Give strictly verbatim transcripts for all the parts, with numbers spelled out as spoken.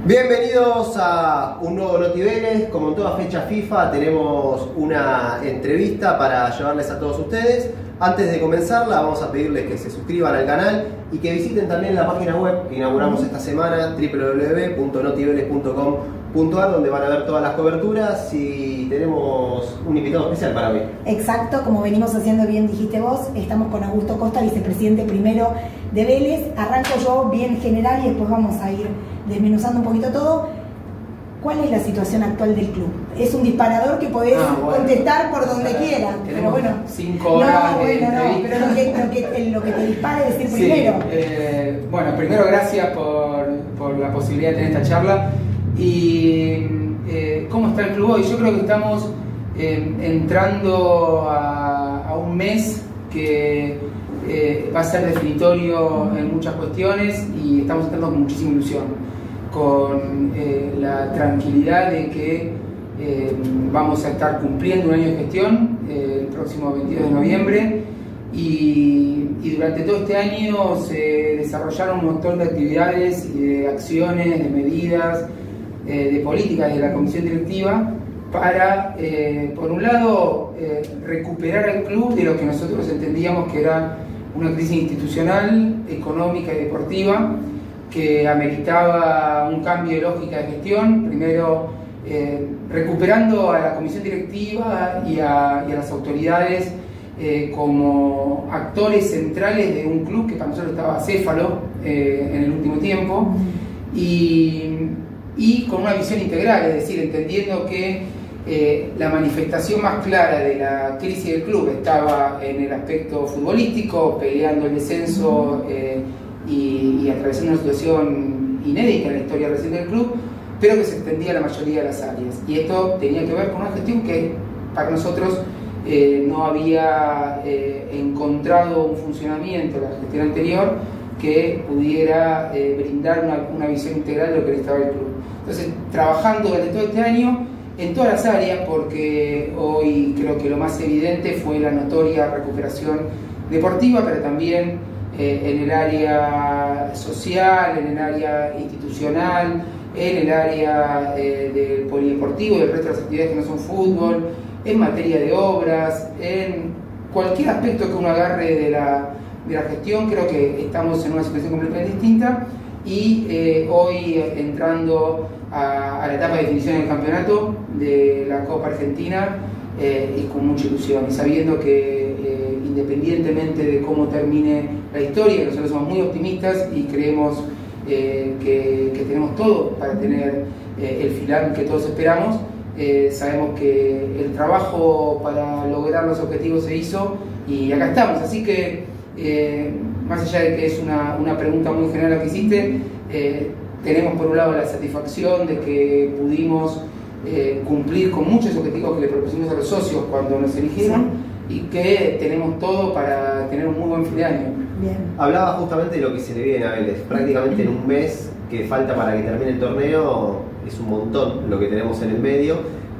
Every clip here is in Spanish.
Bienvenidos a un nuevo Notiveles. Como en toda fecha FIFA tenemos una entrevista para llevarles a todos ustedes. Antes de comenzarla vamos a pedirles que se suscriban al canal y que visiten también la página web que inauguramos esta semana, doble u doble u doble u punto notiveles punto com punto a r, donde van a ver todas las coberturas, y tenemos un invitado especial para hoy. Exacto, como venimos haciendo, bien dijiste vos, estamos con Augusto Costa, vicepresidente primero de Vélez. Arranco yo bien general y después vamos a ir desmenuzando un poquito todo. ¿Cuál es la situación actual del club? Es un disparador que podés ah, bueno, contestar por donde quieras. Pero bueno, cinco horas no, de bueno, no, pero lo que, lo, que, lo que te dispara es decir sí, primero. Eh, bueno, primero gracias por, por la posibilidad de tener esta charla. Y eh, ¿cómo está el club hoy? Yo creo que estamos eh, entrando a, a un mes que eh, va a ser definitorio en muchas cuestiones, y estamos entrando con muchísima ilusión, con eh, la tranquilidad de que eh, vamos a estar cumpliendo un año de gestión eh, el próximo veintidós de noviembre, y, y durante todo este año se desarrollaron un montón de actividades y de acciones, de medidas, eh, de políticas de la comisión directiva para, eh, por un lado, eh, recuperar al club de lo que nosotros entendíamos que era una crisis institucional, económica y deportiva, que ameritaba un cambio de lógica de gestión, primero eh, recuperando a la comisión directiva y a, y a las autoridades eh, como actores centrales de un club que para nosotros estaba acéfalo eh, en el último tiempo, y, y con una visión integral, es decir, entendiendo que eh, la manifestación más clara de la crisis del club estaba en el aspecto futbolístico, peleando el descenso eh, Y, y atravesando una situación inédita en la historia reciente del club, pero que se extendía a la mayoría de las áreas. Y esto tenía que ver con una gestión que para nosotros eh, no había eh, encontrado un funcionamiento en la gestión anterior que pudiera eh, brindar una, una visión integral de lo que necesitaba el club. Entonces, trabajando durante todo este año en todas las áreas, porque hoy creo que lo más evidente fue la notoria recuperación deportiva, pero también Eh, en el área social, en el área institucional, en el área eh, del polideportivo y del resto de las actividades que no son fútbol, en materia de obras, en cualquier aspecto que uno agarre de la, de la gestión. Creo que estamos en una situación completamente distinta, y eh, hoy entrando a, a la etapa de definición del campeonato de la Copa Argentina eh, y con mucha ilusión, y sabiendo que eh, independientemente de cómo termine la historia, nosotros somos muy optimistas y creemos eh, que, que tenemos todo para tener eh, el final que todos esperamos. Eh, sabemos que el trabajo para lograr los objetivos se hizo y acá estamos, así que eh, más allá de que es una, una pregunta muy general la que hiciste, eh, tenemos por un lado la satisfacción de que pudimos eh, cumplir con muchos objetivos que le propusimos a los socios cuando nos eligieron, y que tenemos todo para tener un muy buen fin de año. Bien. Hablaba justamente de lo que se le viene a Vélez. Prácticamente en un mes que falta para que termine el torneo, es un montón lo que tenemos en el medio.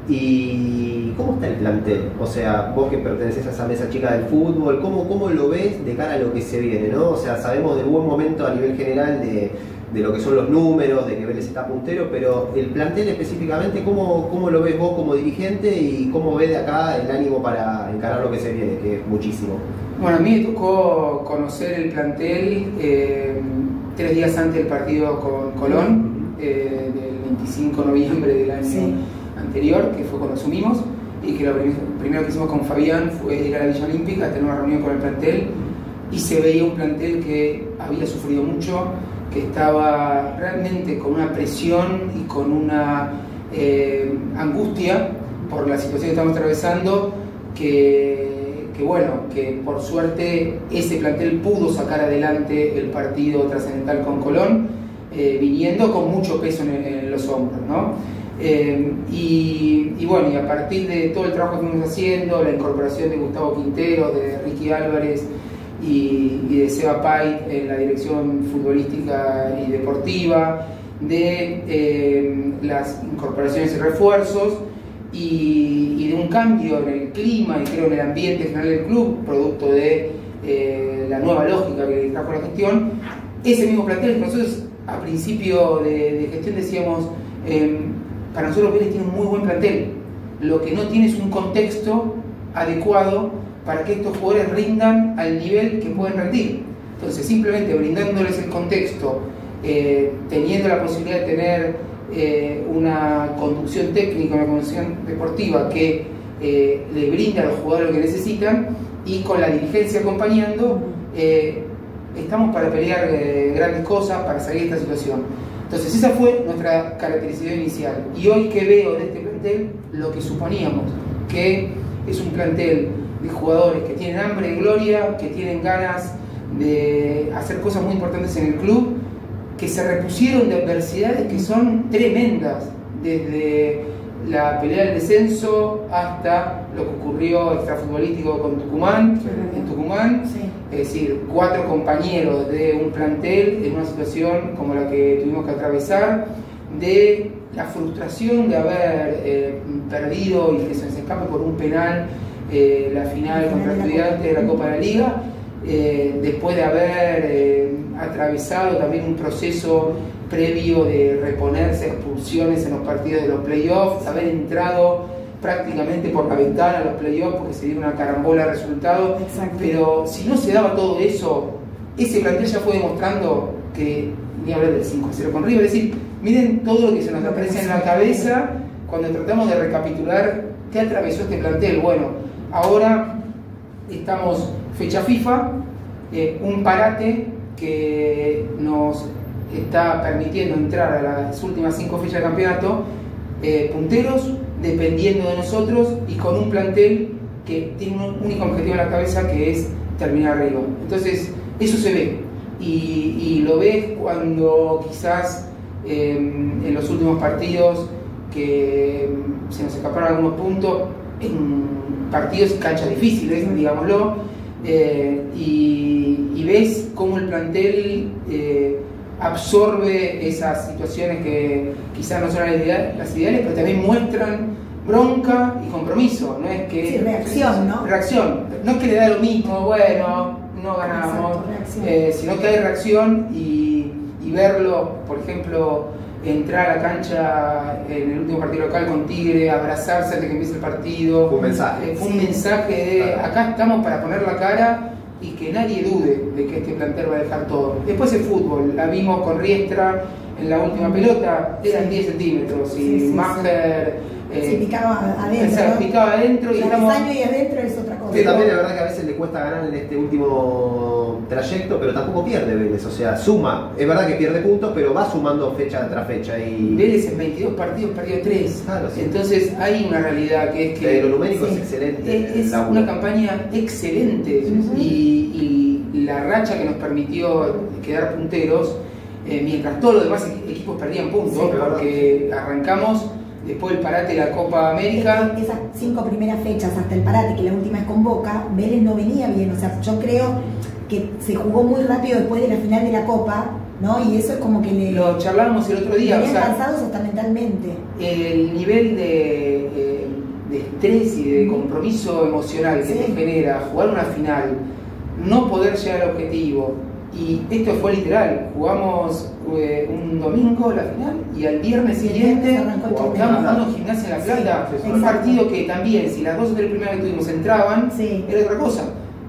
¿Y cómo está el plantel? O sea, vos que perteneces a esa mesa chica del fútbol, ¿cómo, cómo lo ves de cara a lo que se viene, ¿no? O sea, sabemos de buen momento a nivel general de, de lo que son los números, de que Vélez está puntero, pero el plantel específicamente, ¿cómo, cómo lo ves vos como dirigente y cómo ves de acá el ánimo para encarar lo que se viene, que es muchísimo? Bueno, a mí me tocó conocer el plantel eh, tres días antes del partido con Colón, eh, del veinticinco de noviembre del año sí. anterior, que fue cuando asumimos, y que lo primero que hicimos con Fabián fue ir a la Villa Olímpica a tener una reunión con el plantel, y se veía un plantel que había sufrido mucho, que estaba realmente con una presión y con una eh, angustia por la situación que estamos atravesando, que, que bueno, que por suerte ese plantel pudo sacar adelante el partido trascendental con Colón, eh, viniendo con mucho peso en, en los hombros, ¿no? Eh, y, y bueno, y a partir de todo el trabajo que estamos haciendo, la incorporación de Gustavo Quintero, de Ricky Álvarez y, y de Seba Pait en la dirección futbolística y deportiva, de eh, las incorporaciones y refuerzos, y, y de un cambio en el clima y creo en el ambiente general del club, producto de eh, la nueva lógica que trajo la gestión, ese mismo plantel que nosotros a principio de, de gestión decíamos, eh, para nosotros Vélez tiene un muy buen plantel, lo que no tiene es un contexto adecuado para que estos jugadores rindan al nivel que pueden rendir. Entonces, simplemente brindándoles el contexto, eh, teniendo la posibilidad de tener eh, una conducción técnica, una conducción deportiva que eh, le brinda a los jugadores lo que necesitan, y con la dirigencia acompañando, eh, estamos para pelear eh, grandes cosas, para salir de esta situación. Entonces, esa fue nuestra caracterización inicial. Y hoy que veo de este plantel, lo que suponíamos, que es un plantel de jugadores que tienen hambre de gloria, que tienen ganas de hacer cosas muy importantes en el club, que se repusieron de adversidades que son tremendas, desde la pelea del descenso hasta lo que ocurrió extrafutbolístico con Tucumán, sí, en Tucumán, sí. Es decir, cuatro compañeros de un plantel en una situación como la que tuvimos que atravesar, de la frustración de haber eh, perdido y que se nos escape por un penal eh, la final contra Estudiantes de la Copa de la Liga, eh, después de haber eh, atravesado también un proceso previo de reponerse expulsiones en los partidos de los playoffs, haber entrado prácticamente por la ventana a los playoffs porque se dio una carambola de resultados. Pero si no se daba todo eso, ese plantel ya fue demostrando que, ni hablar del cinco a cero con River, es decir, miren todo lo que se nos aprecia en la cabeza cuando tratamos de recapitular qué atravesó este plantel. Bueno, ahora estamos fecha FIFA, eh, un parate que nos está permitiendo entrar a las últimas cinco fechas de campeonato eh, punteros, dependiendo de nosotros y con un plantel que tiene un único objetivo en la cabeza, que es terminar arriba. Entonces, eso se ve y, y lo ves cuando quizás eh, en los últimos partidos que se nos escaparon algunos puntos, en partidos canchas difíciles, digámoslo, eh, y, y ves cómo el plantel eh, absorbe esas situaciones que quizás no son las ideales, las ideales, pero también muestran bronca y compromiso. No es que sí, reacción, ¿no? Reacción. No es que le da lo mismo, bueno, no ganamos, exacto, eh, sino que hay reacción y, y verlo, por ejemplo, entrar a la cancha en el último partido local con Tigre, abrazarse antes de que empiece el partido. Fue un mensaje. Eh, fue un mensaje de acá estamos para poner la cara y que nadie dude de que este plantel va a dejar todo. Después el fútbol, la vimos con Riestra en la última pelota, eran diez centímetros, y sí, sí, Maher... Sí. Eh, sí, picaba adentro. O sea, picaba adentro y estamos... y adentro es otra cosa. Que también es verdad que a veces le cuesta ganar en este último trayecto, pero tampoco pierde Vélez, o sea, suma. Es verdad que pierde puntos, pero va sumando fecha tras fecha. Y Vélez en veintidós partidos perdió tres. Claro, sí. Entonces hay una realidad que es que... Pero lo numérico sí. es excelente. Es, es una campaña excelente. Uh-huh. y, y la racha que nos permitió quedar punteros, eh, mientras todos los demás equipos perdían puntos, sí, porque arrancamos... Después del parate de la Copa América. Esas cinco primeras fechas hasta el parate, que la última es con Boca, Vélez no venía bien. O sea, yo creo que se jugó muy rápido después de la final de la Copa, ¿no? Y eso es como que le... Lo charlábamos el otro día. Venían o sea, cansados hasta mentalmente. El nivel de, eh, de estrés y de compromiso emocional que sí. te genera jugar una final, no poder llegar al objetivo. Y esto fue literal, jugamos eh, un domingo la final y al viernes siguiente estábamos jugando en Gimnasia en La Plata, sí, un partido que también, si las dos o tres primeras que tuvimos entraban, sí. era otra cosa.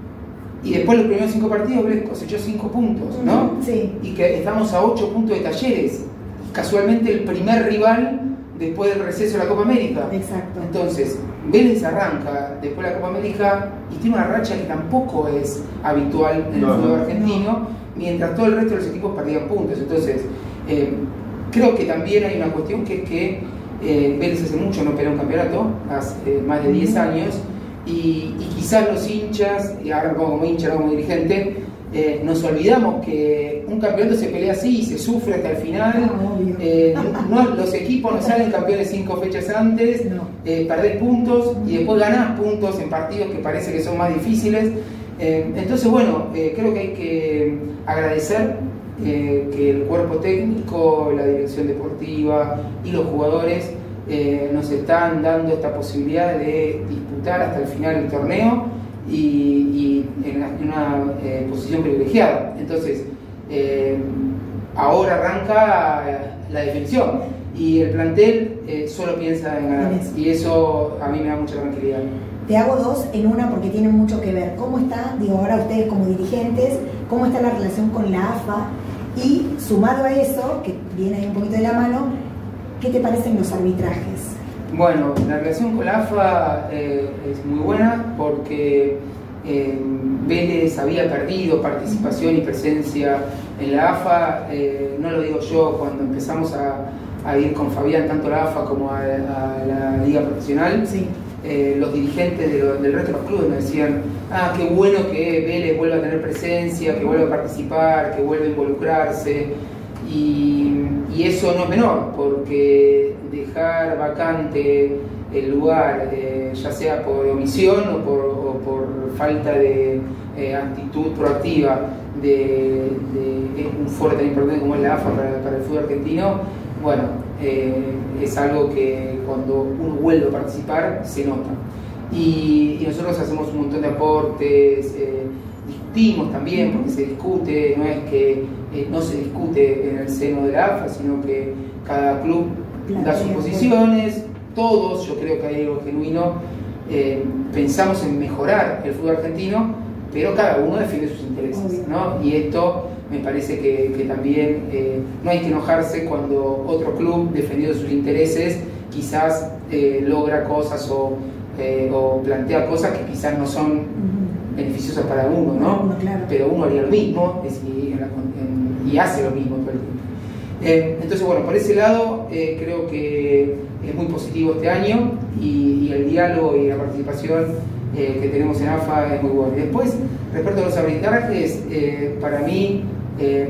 Y después los primeros cinco partidos Vélez cosechó cinco puntos, ¿no? Sí. Y que estamos a ocho puntos de Talleres, casualmente el primer rival después del receso de la Copa América. Exacto. Entonces, Vélez arranca después de la Copa América y tiene una racha que tampoco es habitual en el no, fútbol argentino, no. mientras todo el resto de los equipos perdían puntos. Entonces, eh, creo que también hay una cuestión que es que eh, Vélez hace mucho no pelea un campeonato, hace eh, más de diez años, y, y quizás los hinchas, y ahora como hincha, no como dirigente, Eh, nos olvidamos que un campeonato se pelea así y se sufre hasta el final. Eh, no, los equipos no salen campeones cinco fechas antes, no. eh, perdés puntos y después ganás puntos en partidos que parece que son más difíciles. Eh, entonces, bueno, eh, creo que hay que agradecer eh, que el cuerpo técnico, la dirección deportiva y los jugadores eh, nos están dando esta posibilidad de disputar hasta el final del torneo. Y, y en una, en una eh, posición privilegiada. Entonces, eh, ahora arranca la definición y el plantel eh, solo piensa en ganar, eso. Y eso a mí me da mucha tranquilidad. Te hago dos en una porque tienen mucho que ver. ¿Cómo está, digo, ahora ustedes como dirigentes, cómo está la relación con la A F A? Y sumado a eso, que viene ahí un poquito de la mano, ¿qué te parecen los arbitrajes? Bueno, la relación con la A F A eh, es muy buena porque eh, Vélez había perdido participación y presencia en la A F A. Eh, no lo digo yo, cuando empezamos a, a ir con Fabián tanto a la A F A como a, a la Liga Profesional, Sí. eh, los dirigentes de lo, del resto de los clubes me decían: ah, qué bueno que Vélez vuelva a tener presencia, que vuelva a participar, que vuelva a involucrarse. Y, y eso no es menor, porque dejar vacante el lugar, eh, ya sea por omisión o por, o por falta de eh, actitud proactiva de, de un foro tan importante como es la A F A para, para el fútbol argentino, bueno, eh, es algo que cuando uno vuelve a participar se nota. Y, y nosotros hacemos un montón de aportes, eh, discutimos también, porque se discute, no es que eh, no se discute en el seno de la A F A, sino que cada club da sus posiciones, todos, yo creo que hay algo genuino, eh, pensamos en mejorar el fútbol argentino, pero cada uno defiende sus intereses, ¿no? Y esto me parece que, que también eh, no hay que enojarse cuando otro club, defendiendo sus intereses, quizás eh, logra cosas o, eh, o plantea cosas que quizás no son uh-huh. beneficiosas para uno, ¿no? No, claro. Pero uno haría lo mismo es, y, en la, en, y hace lo mismo todo el tiempo. Eh, entonces, bueno, por ese lado eh, creo que es muy positivo este año y, y el diálogo y la participación eh, que tenemos en A F A es muy bueno. Y después, respecto a los arbitrajes, eh, para mí eh,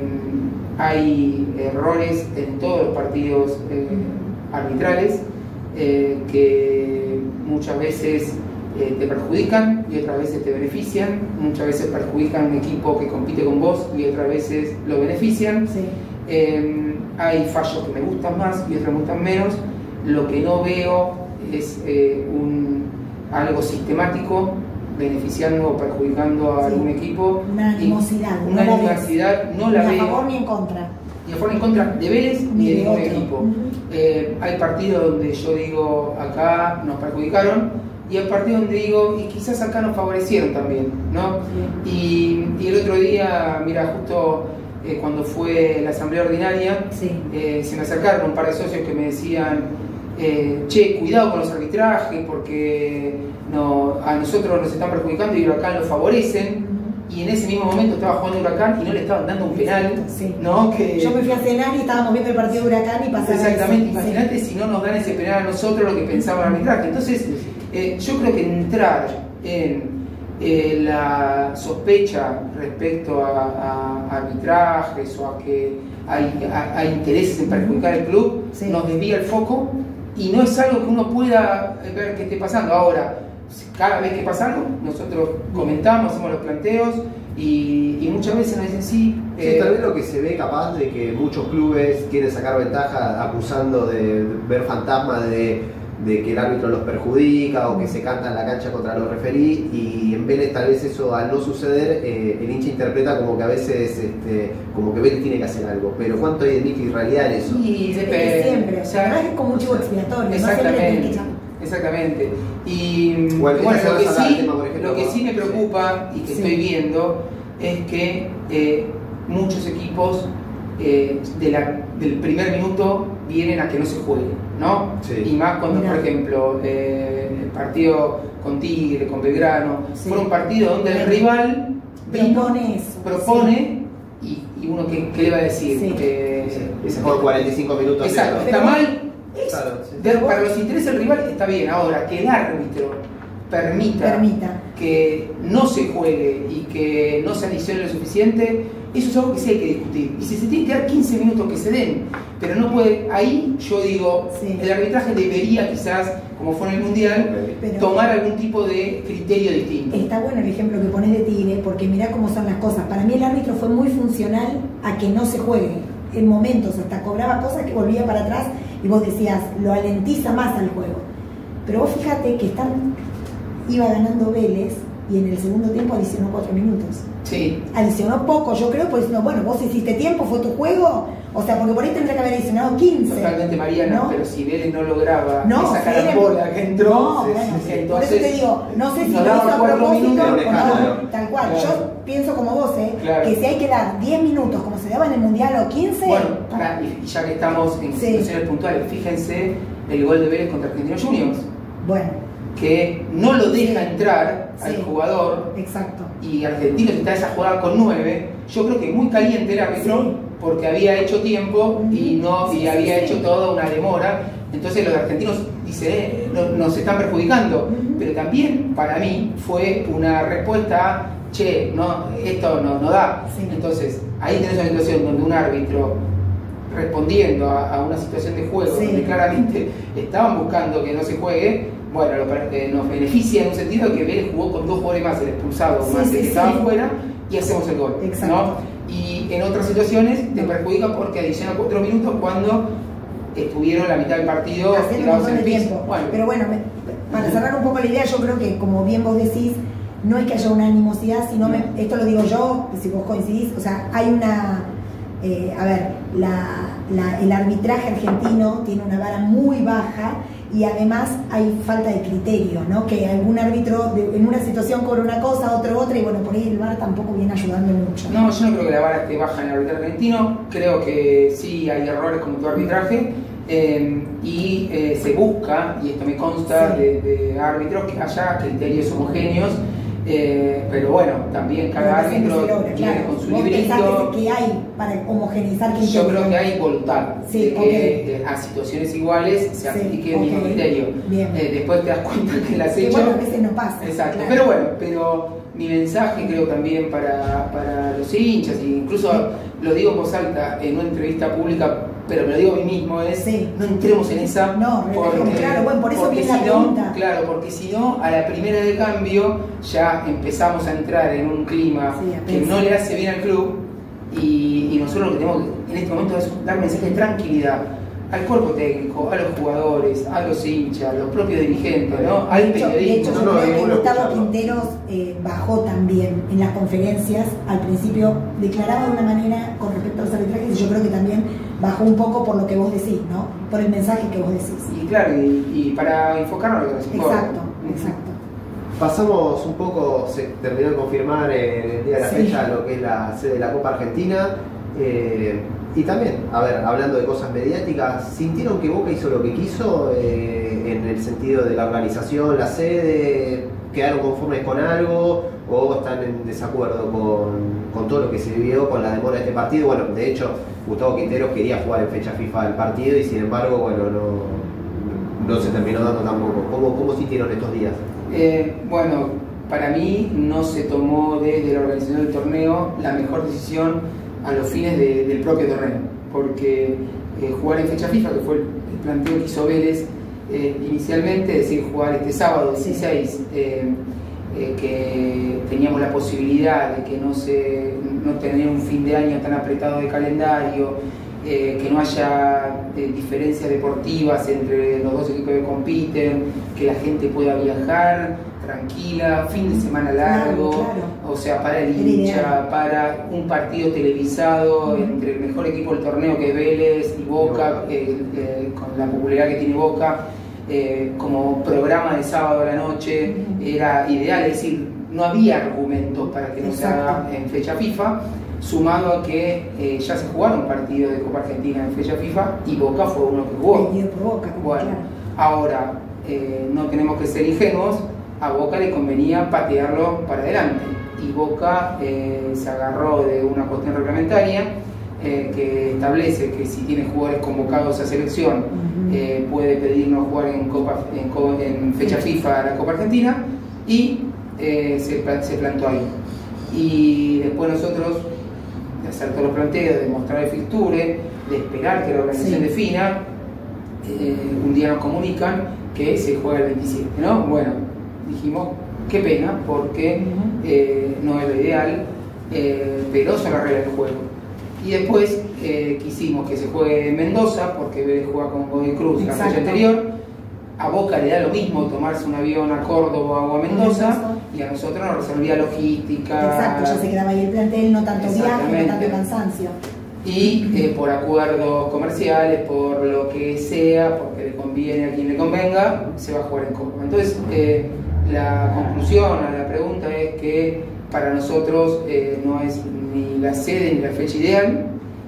hay errores en todos los partidos eh, arbitrales eh, que muchas veces eh, te perjudican y otras veces te benefician, muchas veces perjudican a un equipo que compite con vos y otras veces lo benefician. Sí. Eh, hay fallos que me gustan más y otros me gustan menos. Lo que no veo es eh, un, algo sistemático beneficiando o perjudicando a sí. algún equipo. Una animosidad. Una animosidad no la veo. Ni a favor ni en contra. Ni a favor ni en contra de Vélez ni, ni de ningún equipo. Uh-huh. eh, hay partidos donde yo digo acá nos perjudicaron y hay partidos donde digo y quizás acá nos favorecieron también, ¿no? Sí. Y, y el otro día, mira, justo Eh, cuando fue la asamblea ordinaria, sí. eh, se me acercaron un par de socios que me decían eh, che, cuidado con los arbitrajes porque no, a nosotros nos están perjudicando y Huracán lo favorecen. Uh-huh. Y en ese mismo momento estaba jugando Huracán y no le estaban dando un penal, sí. ¿no? Que, yo me fui a cenar y estábamos viendo el partido de Huracán y pasaba exactamente, eso. imagínate sí. Si no nos dan ese penal a nosotros lo que pensaba el arbitraje. Entonces eh, yo creo que entrar en Eh, la sospecha respecto a, a, a arbitrajes o a que hay, a, hay intereses en perjudicar el club, sí. nos desvía el foco y no es algo que uno pueda ver que esté pasando. Ahora, cada vez que pasa algo, nosotros comentamos, hacemos los planteos y, y muchas veces nos dicen sí. Sí, eh, también lo que se ve capaz de que muchos clubes quieren sacar ventaja acusando de ver fantasmas de de que el árbitro los perjudica o que se canta en la cancha contra los referís, y en Vélez tal vez eso al no suceder eh, el hincha interpreta como que a veces este, como que Vélez tiene que hacer algo, pero ¿cuánto hay de mito y realidad en eso? Y depende, siempre, o sea, no es como un chivo expiatorio, exactamente, no exactamente. Y bueno, bueno, lo que, sí, tema, ejemplo, lo que sí me preocupa sí. y que sí. estoy viendo es que eh, muchos equipos eh, de la, del primer minuto vienen a que no se juegue, ¿no? Sí. Y más cuando, Mirá. por ejemplo, eh, el partido con Tigre, con Belgrano, sí. fueron partidos donde el rival vino, propone eso, propone sí. y, y uno que, que le va a decir sí. eh, sí. es por cuarenta y cinco minutos. Exacto, está pero, mal. Claro, sí. de, para los intereses del rival está bien. Ahora, que el árbitro permita, permita que no se juegue y que no se adicione lo suficiente, eso es algo que sí hay que discutir. Y si se tiene que dar quince minutos, que se den. Pero no puede, ahí yo digo, sí. el arbitraje debería quizás, como fue en el Mundial, pero tomar algún tipo de criterio distinto. Está bueno el ejemplo que pones de Tigre, porque mirá cómo son las cosas. Para mí el árbitro fue muy funcional a que no se juegue. En momentos hasta cobraba cosas que volvía para atrás y vos decías, lo alentiza más al juego. Pero vos fíjate que están, iba ganando Vélez y en el segundo tiempo adicionó cuatro minutos. Sí. Adicionó poco, yo creo, pues no, bueno, vos hiciste tiempo, fue tu juego, o sea, porque por ahí tendría que haber adicionado quince. Totalmente, Mariana, ¿no? Pero si Vélez no lograba no, esa sí, carambola que entró, no, sí, bueno, sí, entonces, por eso te digo, no sé si lo daba hizo a cuatro propósito minutos, o claro. no, tal cual. Claro. Yo pienso como vos, ¿eh? Claro. Que si hay que dar diez minutos, como se daba en el Mundial, o quince. Bueno, para, y ya que estamos en Sí. situaciones puntuales, fíjense el gol de Vélez contra Argentinos Juniors, Bueno, que no lo deja Sí. entrar al Sí. jugador. exacto. Y Argentinos está esa jugada con nueve, yo creo que muy caliente el árbitro, Sí. porque había hecho tiempo y no Sí, y sí, había sí. hecho toda una demora. Entonces los argentinos dicen, eh, no- nos están perjudicando. Ujú. Pero también para mí fue una respuesta a, che, no, esto no, no da. Sí. Entonces ahí tenés una situación donde un árbitro respondiendo a, a una situación de juego, Sí. donde claramente estaban buscando que no se juegue. Bueno, lo, eh, nos beneficia en un sentido de que Vélez jugó con dos jugadores más, el expulsado Sí, más sí, el que sí. estaba afuera, y hacemos el gol. Exacto. ¿no? Y en otras situaciones te perjudica porque adiciona cuatro minutos cuando estuvieron la mitad del partido Hacer un tirados montón en el de piso. tiempo. Bueno, Pero bueno, me- para cerrar un poco la idea, yo creo que como bien vos decís, no es que haya una animosidad, sino, me- esto lo digo yo, si vos coincidís, o sea, hay una, eh, a ver, la, la- el arbitraje argentino tiene una vara muy baja y además hay falta de criterio, ¿no? Que algún árbitro de- en una situación cobra una cosa, otro otra, y bueno, por ahí el V A R tampoco viene ayudando mucho. no, yo no creo que la vara esté baja en el arbitraje argentino, creo que sí hay errores como tu arbitraje. Eh, y eh, se busca, y esto me consta Sí. de, de árbitros, que haya criterios homogéneos, eh, pero bueno, también cada Pero que árbitro no se logra, viene claro. con su ¿Vos pensás librito. que, que hay para homogeneizar Yo criterios? creo que hay voluntad Sí, de que ok. eh, a situaciones iguales se Sí, aplique el mismo ok. criterio. Bien. Eh, después te das cuenta que las has Que hecho. bueno, a veces no pasa. Exacto, claro. pero bueno, pero mi mensaje creo también para, para los hinchas, e incluso lo digo en voz alta en una entrevista pública, pero me lo digo a mí mismo, es Sí. no entremos en esa. No, claro, bueno, por eso porque viene la si no, pregunta. claro, porque si no, a la primera de cambio ya empezamos a entrar en un clima Sí, a que pensar. no le hace bien al club, y, y nosotros lo que tenemos que en este momento es dar mensaje de tranquilidad al cuerpo técnico, a los jugadores, a los hinchas, a los propios dirigentes, ¿no? Al De hecho, de periodismo. hecho, No, yo no, creo es que bueno Gustavo escucharlo. Quinteros eh, bajó también en las conferencias. Al principio declaraba de una manera con respecto a los arbitrajes y yo creo que también bajó un poco por lo que vos decís, ¿no? Por el mensaje que vos decís. Y claro, y, y para enfocarnos en lo que nos importa. Exacto, exacto. Pasamos un poco, se terminó de confirmar en el día de la Sí. fecha lo que es la sede de la Copa Argentina. eh, y también, a ver, hablando de cosas mediáticas, ¿sintieron que Boca hizo lo que quiso eh, en el sentido de la organización, la sede? ¿Quedaron conformes con algo o están en desacuerdo con, con todo lo que se vivió con la demora de este partido? Bueno, de hecho, Gustavo Quinteros quería jugar en fecha FIFA el partido y sin embargo, bueno, no, no se terminó dando tampoco. ¿Cómo, cómo sintieron estos días? Eh, bueno, para mí no se tomó desde la organización del torneo la mejor decisión a los fines de- del propio torneo, porque eh, jugar en fecha FIFA, que fue el, el planteo que hizo Vélez eh, inicialmente, es decir, jugar este sábado dieciséis, eh, eh, que teníamos la posibilidad de que no, se, no tener un fin de año tan apretado de calendario, eh, que no haya eh, diferencias deportivas entre los dos equipos que compiten, que la gente pueda viajar tranquila, fin de semana largo, Claro, claro. o sea, para el Era hincha, ideal. para un partido televisado Ujú. entre el mejor equipo del torneo que es Vélez y Boca, eh, eh, con la popularidad que tiene Boca, eh, como programa de sábado a la noche, Ujú. era ideal, es decir, no había argumentos para que no se haga Exacto. en fecha FIFA, sumado a que eh, ya se jugaron partidos de Copa Argentina en fecha FIFA y Boca fue uno que jugó. Vendido por Boca, como Bueno, claro. ahora eh, no tenemos que ser ingenuos, a Boca le convenía patearlo para adelante y Boca eh, se agarró de una cuestión reglamentaria eh, que establece que si tiene jugadores convocados a selección Ujú. eh, puede pedirnos jugar en, Copa, en, co- en fecha FIFA a la Copa Argentina y eh, se, pla- se plantó ahí. Y después nosotros, de hacer todos los planteos, de mostrar el fixture, de esperar que la organización Sí. defina, eh, un día nos comunican que se juega el veintisiete, ¿no? Bueno, dijimos, qué pena, porque Ujú. eh, no es lo ideal, eh, pero son las reglas del juego. Y después eh, quisimos que se juegue en Mendoza, porque Vélez juega con Godoy Cruz la Exacto. fecha anterior, a Boca le da lo mismo tomarse un avión a Córdoba o a Mendoza, Mendoza. Y a nosotros nos resolvía logística. Exacto, ya se quedaba ahí el plantel, no tanto viaje, no tanto cansancio. Y eh, por acuerdos comerciales, por lo que sea, porque le conviene a quien le convenga, se va a jugar en Córdoba. Entonces, eh, la conclusión a la pregunta es que para nosotros eh, no es ni la sede ni la fecha ideal,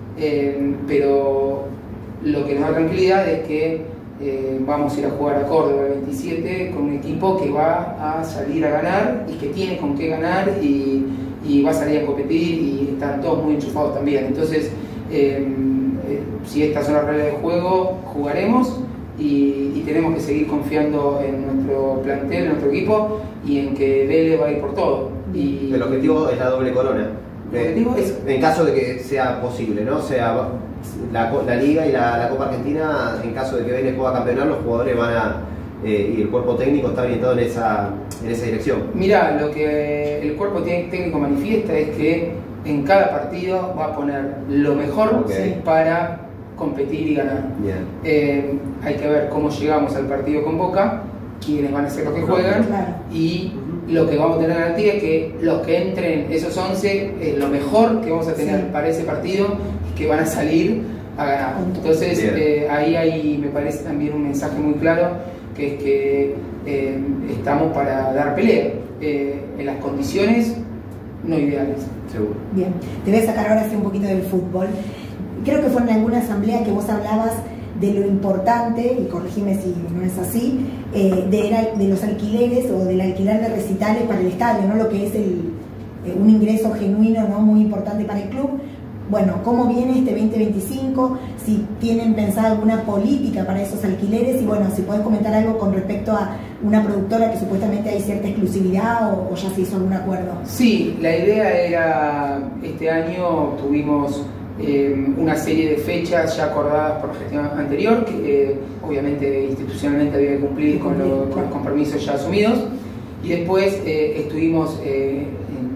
eh, pero lo que nos da tranquilidad es que eh, vamos a ir a jugar a Córdoba el veintisiete con un equipo que va a salir a ganar y que tiene con qué ganar y, y va a salir a competir y están todos muy enchufados también. Entonces, eh, eh, si estas son las reglas del juego, jugaremos y, y tenemos que seguir confiando en nuestro plantel, en nuestro equipo y en que Vélez va a ir por todo. Y el objetivo es la doble corona. El objetivo es, en caso de que sea posible, ¿no? O sea, la, la Liga y la, la Copa Argentina, en caso de que Vélez pueda campeonar, los jugadores van a... Eh, y el cuerpo técnico está orientado en esa, en esa dirección. Mirá, lo que el cuerpo técnico manifiesta es que en cada partido va a poner lo mejor okay. para competir y ganar. Eh, hay que ver cómo llegamos al partido con Boca, quiénes van a ser los que juegan, claro. Y lo que vamos a tener garantía es que los que entren esos once es lo mejor que vamos a tener sí. para ese partido y que van a salir a ganar. Entonces eh, ahí hay, me parece también un mensaje muy claro, que es que eh, estamos para dar pelea eh, en las condiciones no ideales. Seguro. Bien, te voy a sacar ahora sí un poquito del fútbol. Creo que fue en alguna asamblea que vos hablabas de lo importante, y corregime si no es así, eh, de, de los alquileres o del alquiler de recitales para el estadio, ¿no? Lo que es el, eh, un ingreso genuino, ¿no? Muy importante para el club. Bueno, ¿cómo viene este veinte veinticinco? Si tienen pensada alguna política para esos alquileres y bueno, si podés comentar algo con respecto a una productora que supuestamente hay cierta exclusividad o, o ya se hizo algún acuerdo. Sí, la idea era, este año tuvimos eh, una serie de fechas ya acordadas por la gestión anterior, que eh, obviamente institucionalmente había que cumplir con, lo, con los compromisos ya asumidos, y después eh, estuvimos eh,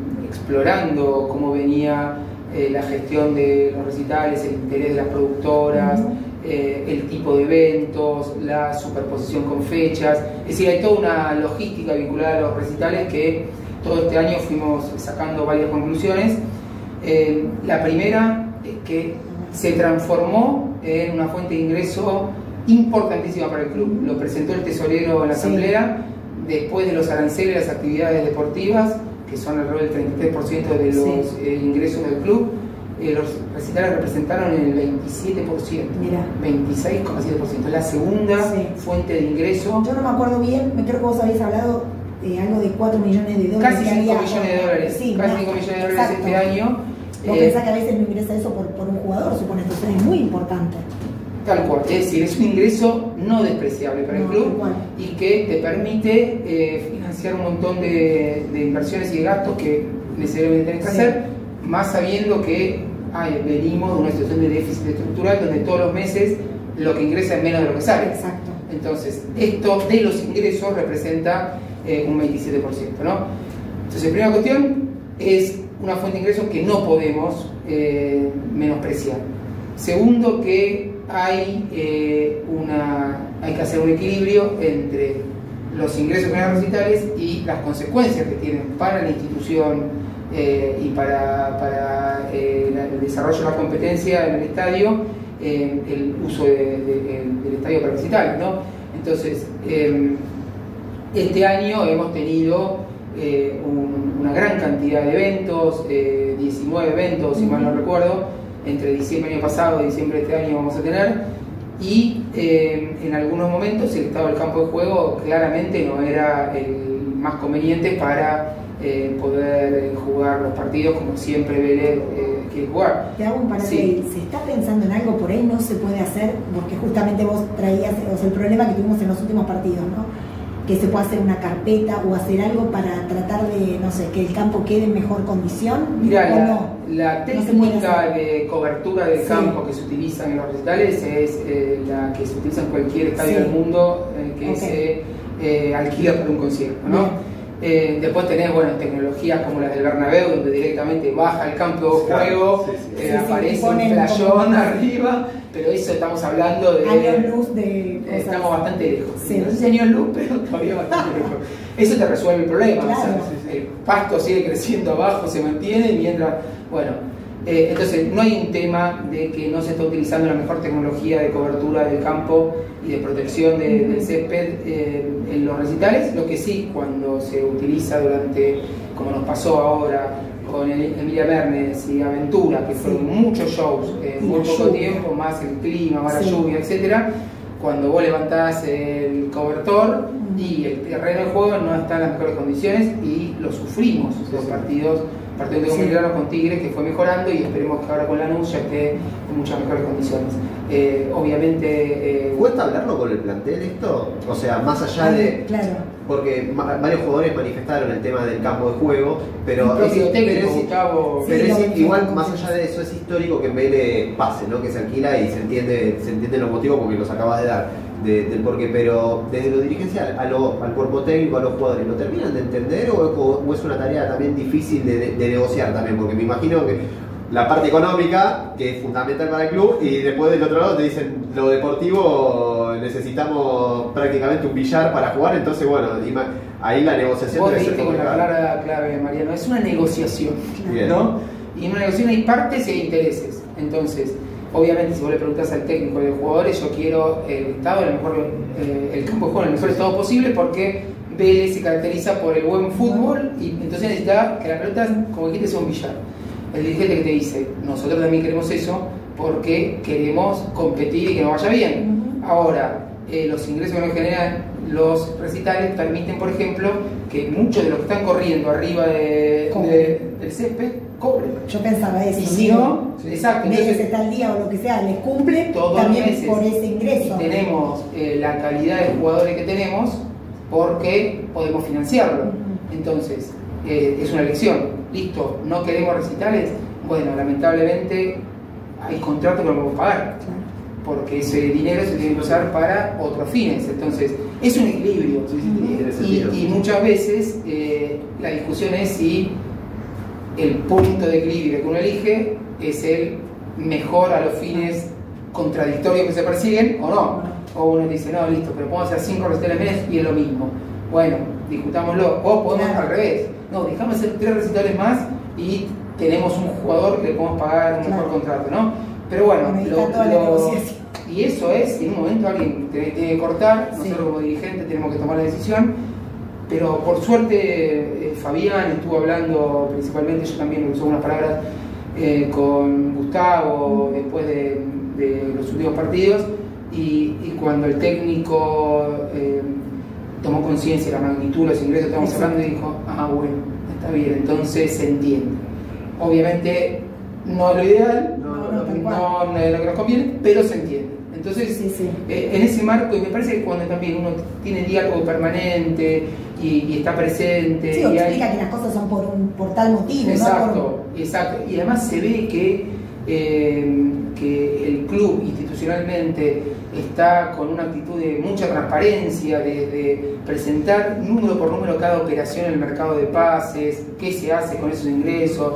explorando cómo venía Eh, la gestión de los recitales, el interés de las productoras, uh-huh. eh, el tipo de eventos, la superposición con fechas, es decir, hay toda una logística vinculada a los recitales que todo este año fuimos sacando varias conclusiones. Eh, la primera es que se transformó en una fuente de ingreso importantísima para el club. Lo presentó el tesorero en la asamblea, sí. Después de los aranceles de las actividades deportivas, que son alrededor del treinta y tres por ciento de los sí. eh, ingresos del club, eh, los recitales representaron el veintisiete por ciento, veintiséis coma siete por ciento, la segunda sí. fuente de ingreso. Yo no me acuerdo bien, me creo que vos habéis hablado de algo de cuatro millones de dólares. Casi cinco millones de dólares, sí, casi cinco millones de dólares este año. Vos eh, pensás que a veces no ingresa eso por, por un jugador, supone que es muy importante. Tal cual, es decir, es un ingreso no despreciable para no, el club y que te permite eh, financiar un montón de, de inversiones y de gastos que necesariamente tenés que sí. hacer, más sabiendo que ay, venimos de una situación de déficit estructural donde todos los meses lo que ingresa es menos de lo que sale. Exacto. Entonces, esto de los ingresos representa eh, un veintisiete por ciento, ¿no? Entonces, primera cuestión es una fuente de ingresos que no podemos eh, menospreciar. Segundo, que hay, eh, una, hay que hacer un equilibrio entre los ingresos que dan los recitales y las consecuencias que tienen para la institución eh, y para, para eh, la, el desarrollo de la competencia en el estadio, eh, el uso de, de, de, del estadio para recitales, ¿no? Entonces, eh, este año hemos tenido eh, un, una gran cantidad de eventos, eh, diecinueve eventos, si mal no recuerdo, entre diciembre del año pasado y diciembre de este año vamos a tener, y eh, en algunos momentos el estado del campo de juego claramente no era el más conveniente para eh, poder jugar los partidos como siempre Vélez eh, quiere jugar. Te hago un paréntesis, sí. ¿Se está pensando en algo por ahí? No se puede hacer, porque justamente vos traías, o sea, el problema que tuvimos en los últimos partidos, ¿no? Que se pueda hacer una carpeta o hacer algo para tratar de, no sé, que el campo quede en mejor condición. Mira, la, no? la técnica no de cobertura del sí. campo que se utiliza en los recitales es eh, la que se utiliza en cualquier estadio sí. del mundo, eh, que okay. se eh, alquila para un concierto, ¿no? Eh, después tenés, bueno, tecnologías como las del Bernabéu, donde directamente baja el campo de juego, sí, sí. eh, Sí, sí, aparece ponen un playón como- arriba, pero eso estamos hablando de... Años luz de eh, cosas. estamos bastante lejos. Sí. No sé si años luz, pero todavía bastante lejos. Eso te resuelve el problema. Claro. O sea, el pasto sigue creciendo abajo, se mantiene, mientras... Bueno, eh, entonces no hay un tema de que no se está utilizando la mejor tecnología de cobertura del campo y de protección de, del césped eh, en los recitales. Lo que sí, cuando se utiliza durante, como nos pasó ahora con el- Emilia Mernes y Aventura, que fueron Sí. muchos shows en Y muy la poco lluvia. tiempo, más el clima, más la Sí. lluvia, etcétera. Cuando vos levantás el cobertor y el terreno de juego no está en las mejores condiciones, y lo sufrimos los sí. partidos. Partido de Sí. Belgrano con Tigres, que fue mejorando, y esperemos que ahora con Lanús ya esté en muchas mejores condiciones. Eh, obviamente... eh, ¿Cuesta hablarlo con el plantel esto? O sea, más allá de... Claro. Porque ma- varios jugadores manifestaron el tema del campo de juego, pero el propio es, técnico, pero es- Gustavo... pero Sí, es lo- igual, lo- más allá de eso, es histórico que en Vélez pase, ¿no? Que se alquila y se entiende, se entienden los motivos porque los acabas de dar, de- del porqué, pero desde lo dirigencial a lo- al cuerpo técnico, a los jugadores, ¿lo terminan de entender o, o- o es una tarea también difícil de, de- de negociar también? Porque me imagino que la parte económica, que es fundamental para el club, y después del otro lado te dicen lo deportivo, necesitamos prácticamente un billar para jugar, entonces bueno, ima- ahí la negociación Vos debe ser dijiste con la complicada. clara clave, Mariano, es una negociación, Bien. ¿no? Y en una negociación hay partes y hay intereses. Entonces, obviamente, si vos le preguntás al técnico y a los jugadores, yo quiero el estado, a lo mejor eh, el campo de juego en el mejor estado posible, porque Vélez se caracteriza por el buen fútbol, y entonces necesita que la pelota, como dijiste, sea un billar. El dirigente que te dice, nosotros también queremos eso porque queremos competir y que nos vaya bien. Ahora, eh, los ingresos que nos generan los recitales permiten, por ejemplo, que muchos de los que están corriendo arriba de, de- del césped cobren. Yo pensaba eso. Y si digo, no, Sí. exacto. Vélez Entonces, está al día o lo que sea, les cumple todos los también meses por ese ingreso. tenemos eh, la calidad de jugadores que tenemos porque podemos financiarlo. Ujú. Entonces, eh, es una elección. Listo, no queremos recitales. Bueno, lamentablemente hay contratos que no podemos pagar, Claro. porque ese dinero se tiene que usar para otros fines. Entonces, es un equilibrio. Sí, sí, sí, tiene Y, sentido. y muchas veces eh, la discusión es si el punto de equilibrio que uno elige es el mejor a los fines contradictorios que se persiguen o no. O uno dice, no, listo, pero podemos hacer cinco recitales menos y es lo mismo. Bueno, discutámoslo. O podemos Claro. al revés. No, dejamos hacer tres recitales más y tenemos un jugador que le podemos pagar un Claro. mejor contrato, ¿no? Pero bueno, Bueno, ahí lo- está toda la lo- negociación. y eso es, en un momento alguien tiene, tiene que cortar, Sí. nosotros como dirigentes tenemos que tomar la decisión, pero por suerte eh, Fabián estuvo hablando principalmente, yo también usé unas palabras eh, con Gustavo después de, de los últimos partidos, y, y cuando el técnico eh, tomó conciencia de la magnitud de los ingresos que estamos hablando, y dijo, ah bueno, está bien, entonces se entiende. Obviamente no es lo ideal, No, No, no, no, tal cual. no, no es lo que nos conviene, pero se entiende. Entonces, Sí, sí. eh, en ese marco, y me parece que cuando también uno tiene diálogo permanente y, y está presente, Sí, o y te hay- explica que las cosas son por, un, por tal motivo, exacto, exacto, y además se ve que, eh, que el club institucionalmente está con una actitud de mucha transparencia, de, de presentar número por número cada operación en el mercado de pases, qué se hace con esos ingresos,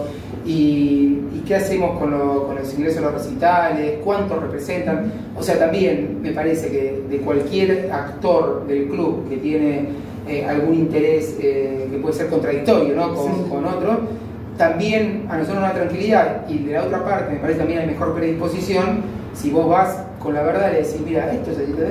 y, y qué hacemos con, lo- con los ingresos de los recitales, cuántos representan. O sea, también me parece que de cualquier actor del club que tiene eh, algún interés eh, que puede ser contradictorio, ¿no? con, Sí. con otro, también a nosotros nos da tranquilidad, y de la otra parte me parece también hay mejor predisposición si vos vas con la verdad y le decís, mira, esto es así,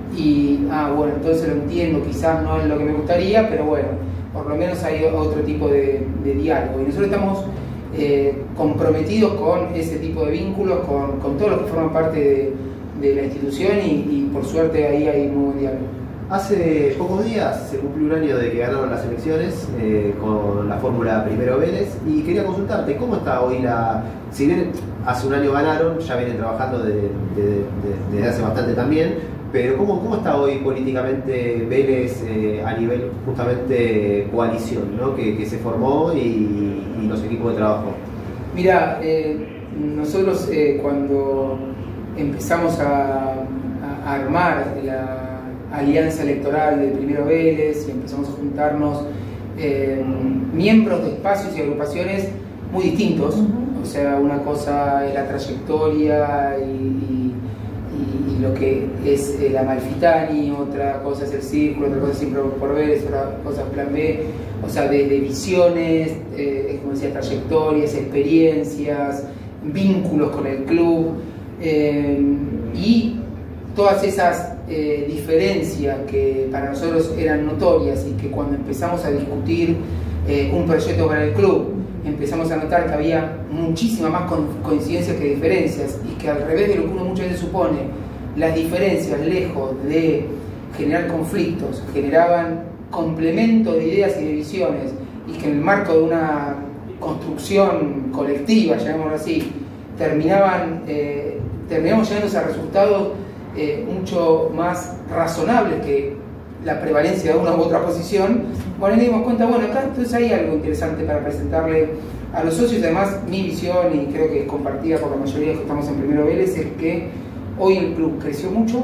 y ah, bueno, entonces lo entiendo, quizás no es lo que me gustaría, pero bueno, por lo menos hay otro tipo de, de diálogo, y nosotros estamos eh, comprometidos con ese tipo de vínculos, con, con todos los que forman parte de, de la institución, y, y por suerte ahí hay muy buen diálogo. Hace pocos días se cumplió un año de que ganaron las elecciones eh, con la fórmula Primero Vélez, y quería consultarte, ¿cómo está hoy la... Si bien hace un año ganaron, ya vienen trabajando de- de- de- desde hace bastante también, pero ¿cómo, cómo está hoy políticamente Vélez eh, a nivel justamente coalición, ¿no? que, que se formó y, y los equipos de trabajo? Mira, eh, nosotros eh, cuando empezamos a, a armar la alianza electoral de Primero Vélez y empezamos a juntarnos eh, miembros de espacios y agrupaciones muy distintos. Uh-huh. O sea, una cosa es la trayectoria y, y, y, y lo que es el Amalfitani, otra cosa es el Círculo, otra cosa es Siempre por Ver, otra cosa es Plan B. O sea, de, de visiones, eh, como decía, trayectorias, experiencias, vínculos con el club, eh, y todas esas eh, diferencias que para nosotros eran notorias y que cuando empezamos a discutir eh, un proyecto para el club, empezamos a notar que había muchísimas más coincidencias que diferencias, y que al revés de lo que uno muchas veces supone, las diferencias, lejos de generar conflictos, generaban complemento de ideas y de visiones, y que en el marco de una construcción colectiva, llamémoslo así, terminaban, eh, terminamos llegando a resultados eh, mucho más razonables que la prevalencia de una u otra posición. Bueno, y nos dimos cuenta, bueno, acá entonces hay algo interesante para presentarle a los socios. Además, mi visión, y creo que es compartida por la mayoría de los que estamos en Primero Vélez, es que hoy el club creció mucho,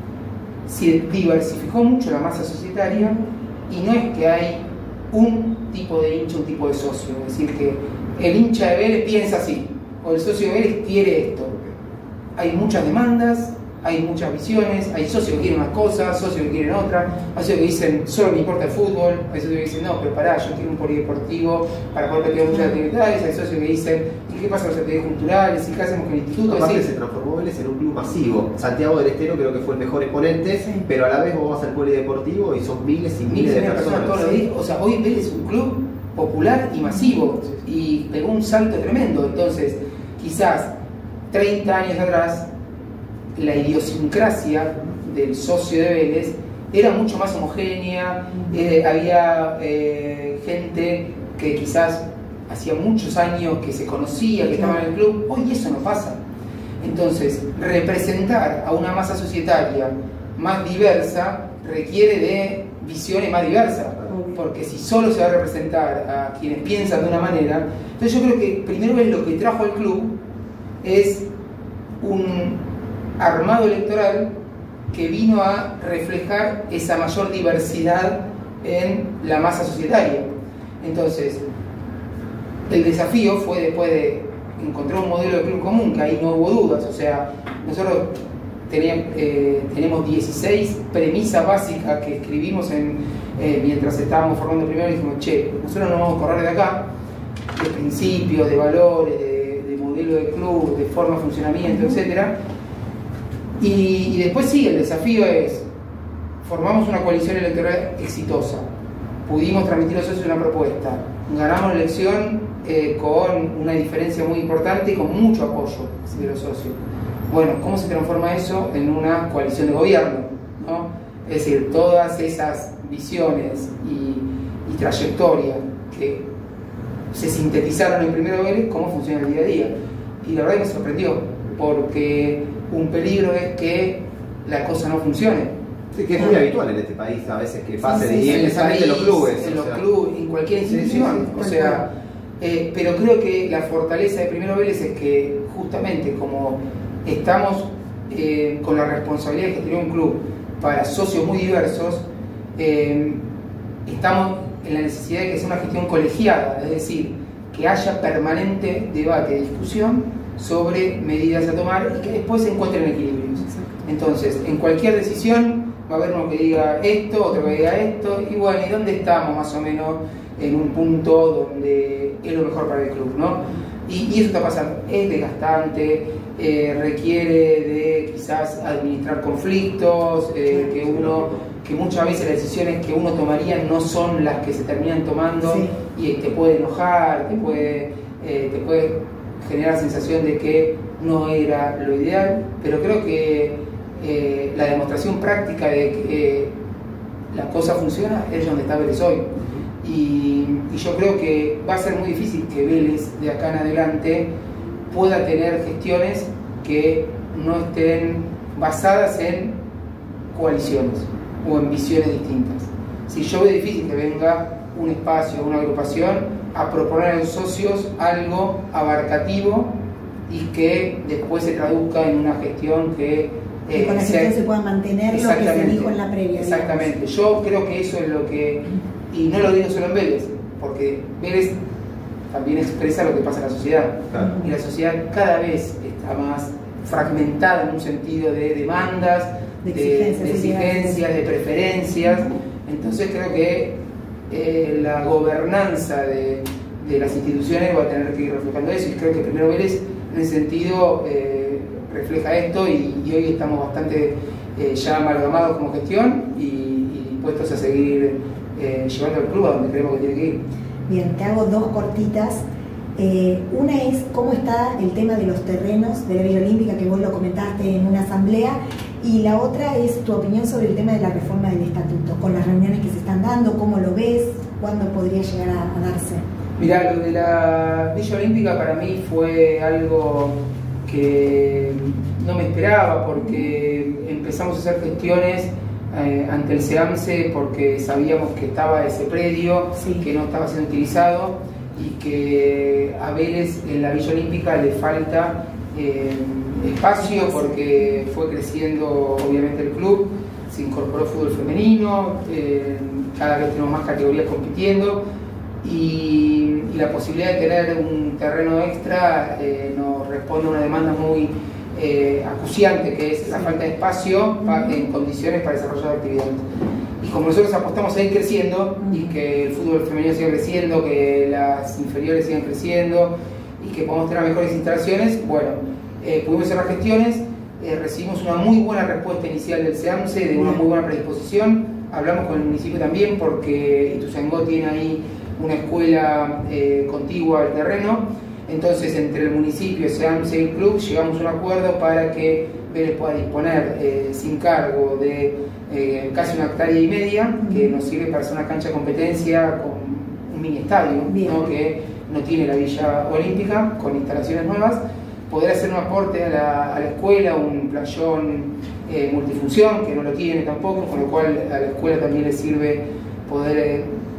se diversificó mucho la masa societaria, y no es que hay un tipo de hincha, un tipo de socio, es decir, que el hincha de Vélez piensa así, o el socio de Vélez quiere esto. Hay muchas demandas, hay muchas visiones, hay socios que quieren unas cosas, socios que quieren otras, hay socios que dicen, solo me importa el fútbol, hay socios que dicen, no, pero pará, yo quiero un polideportivo para poder practicar muchas actividades, hay socios que dicen, ¿y qué pasa con las actividades culturales? ¿Y qué hacemos con el instituto? Aparte, es se transformó Vélez en un club masivo. Santiago del Estero creo que fue el mejor exponente, sí, pero a la vez vos vas al polideportivo y son miles y miles, miles de personas. personas todos los días. O sea, hoy Vélez es un club popular y masivo, sí, sí, y pegó un salto tremendo. Entonces, quizás treinta años atrás, la idiosincrasia del socio de Vélez era mucho más homogénea, eh, había eh, gente que quizás hacía muchos años que se conocía, que estaba en el club. Hoy eso no pasa. Entonces, representar a una masa societaria más diversa requiere de visiones más diversas, porque si solo se va a representar a quienes piensan de una manera, entonces yo creo que primero lo que trajo al club es un armado electoral que vino a reflejar esa mayor diversidad en la masa societaria. Entonces, el desafío fue, después de encontrar un modelo de club común, que ahí no hubo dudas. O sea, nosotros teníamos, eh, tenemos dieciséis premisas básicas que escribimos en, eh, mientras estábamos formando primero, y dijimos, che, nosotros no vamos a correr de acá, de principios, de valores, de, de modelo de club, de forma de funcionamiento, etcétera. Y, y después sí, el desafío es, formamos una coalición electoral exitosa, pudimos transmitir a los socios una propuesta, ganamos la elección eh, con una diferencia muy importante y con mucho apoyo de los socios. Bueno, ¿cómo se transforma eso en una coalición de gobierno, ¿no? Es decir, todas esas visiones y, y trayectorias que se sintetizaron en Primero Vélez, cómo funciona el día a día. Y la verdad que me sorprendió, porque un peligro es que la cosa no funcione. Sí, que es muy habitual en este país a veces que pase sí, sí, de diez en los clubes. En los clubes, en cualquier institución. Sí, sí, sí, o sea, eh, pero creo que la fortaleza de Primero Vélez es que justamente como estamos eh, con la responsabilidad que tiene un club para socios muy diversos, eh, estamos en la necesidad de que sea una gestión colegiada, es decir, que haya permanente debate, discusión sobre medidas a tomar y que después se encuentren equilibrios. Entonces, en cualquier decisión va a haber uno que diga esto, otro que diga esto, y bueno, ¿y dónde estamos más o menos en un punto donde es lo mejor para el club, ¿no? Y, y eso está pasando, es desgastante, eh, requiere de quizás administrar conflictos, eh, que uno, que muchas veces las decisiones que uno tomaría no son las que se terminan tomando, sí, y te puede enojar, te puede, eh, te puede generar la sensación de que no era lo ideal, pero creo que eh, la demostración práctica de que eh, la cosa funciona es donde está Vélez hoy. Y, y yo creo que va a ser muy difícil que Vélez de acá en adelante pueda tener gestiones que no estén basadas en coaliciones o en visiones distintas. Si yo veo difícil que venga un espacio, una agrupación a proponer a los socios algo abarcativo y que después se traduzca en una gestión que eh, con la gestión se pueda mantener lo que se dijo en la previa. Exactamente, digamos. Yo creo que eso es lo que, y no lo digo solo en Vélez, porque Vélez también expresa lo que pasa en la sociedad. Claro. Y la sociedad cada vez está más fragmentada en un sentido de demandas, de de exigencias, de, exigencias, de preferencias. Entonces creo que eh, la gobernanza de, de las instituciones va a tener que ir reflejando eso, y creo que primero Vélez en ese sentido eh, refleja esto, y, y hoy estamos bastante eh, ya amalgamados como gestión y, y puestos a seguir eh, llevando al club a donde creemos que tiene que ir. Bien, te hago dos cortitas. Eh, una es cómo está el tema de los terrenos de la Villa Olímpica, que vos lo comentaste en una asamblea, y la otra es tu opinión sobre el tema de la reforma del estatuto, con las reuniones que se están dando, cómo lo ves, cuándo podría llegar a, a darse. Mirá, lo de la Villa Olímpica para mí fue algo que no me esperaba, porque empezamos a hacer gestiones eh, ante el SEAMSE porque sabíamos que estaba ese predio, sí, que no estaba siendo utilizado, y que a Vélez en la Villa Olímpica le falta eh, espacio porque fue creciendo obviamente el club, se incorporó fútbol femenino, eh, cada vez tenemos más categorías compitiendo, y, y la posibilidad de tener un terreno extra eh, nos responde a una demanda muy eh, acuciante, que es la falta de espacio pa, en condiciones para desarrollar actividades. Y como nosotros apostamos a ir creciendo, y que el fútbol femenino siga creciendo, que las inferiores sigan creciendo y que podamos tener mejores instalaciones, bueno, eh, pudimos hacer las gestiones, eh, recibimos una muy buena respuesta inicial del SEAMSE, de una muy buena predisposición. Hablamos con el municipio también porque Ituzaingó tiene ahí una escuela eh, contigua al terreno. Entonces, entre el municipio, SEAMSE y el club, llegamos a un acuerdo para que Vélez pueda disponer eh, sin cargo de eh, casi una hectárea y media, que nos sirve para hacer una cancha de competencia con un mini estadio, ¿no? Que no tiene la Villa Olímpica, con instalaciones nuevas, poder hacer un aporte a la, a la escuela, un playón eh, multifunción, que no lo tiene tampoco, con lo cual a la escuela también le sirve poder eh,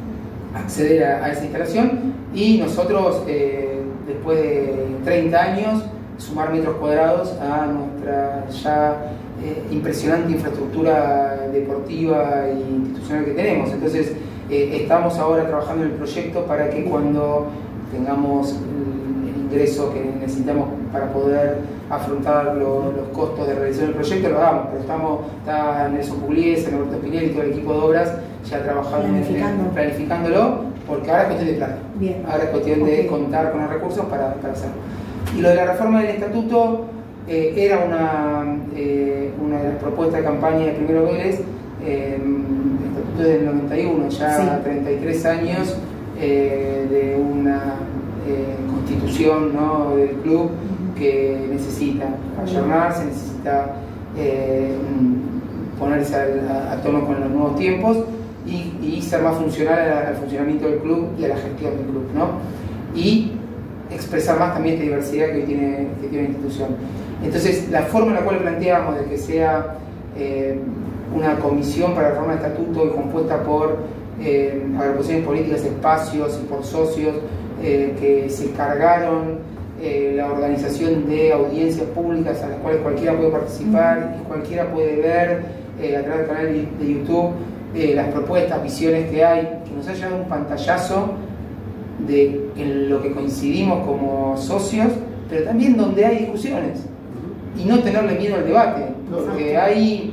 acceder a, a esa instalación, y nosotros eh, después de treinta años sumar metros cuadrados a nuestra ya eh, impresionante infraestructura deportiva e institucional que tenemos. Entonces eh, estamos ahora trabajando en el proyecto para que cuando tengamos el, el ingreso que necesitamos para poder afrontar lo, los costos de realización del proyecto, lo hagamos. Pero estamos, está Nelson Pugliese, Roberto Spinelli y todo el equipo de obras ya trabajando Planificando. en, en planificándolo, porque ahora es cuestión de plata. Bien. Ahora es cuestión Okay. de contar con los recursos para, para hacerlo. Y lo de la reforma del estatuto eh, era una, eh, una de las propuestas de campaña de Primero Vélez, eh, el estatuto del noventa y uno, ya sí. treinta y tres años eh, de una eh, constitución, ¿no?, del club, que necesita ayornarse, necesita eh, ponerse a, a tono con los nuevos tiempos y, y ser más funcional al, al funcionamiento del club y a la gestión del club, ¿no? Y expresar más también esta diversidad que hoy tiene, que tiene la institución. Entonces, la forma en la cual planteamos de que sea eh, una comisión para la reforma del estatuto y compuesta por eh, agrupaciones políticas, espacios y por socios eh, que se cargaron eh, la organización de audiencias públicas a las cuales cualquiera puede participar y cualquiera puede ver eh, a través del canal de YouTube eh, las propuestas, visiones que hay, que nos haya dado un pantallazo de en lo que coincidimos como socios, pero también donde hay discusiones, y no tenerle miedo al debate, porque hay,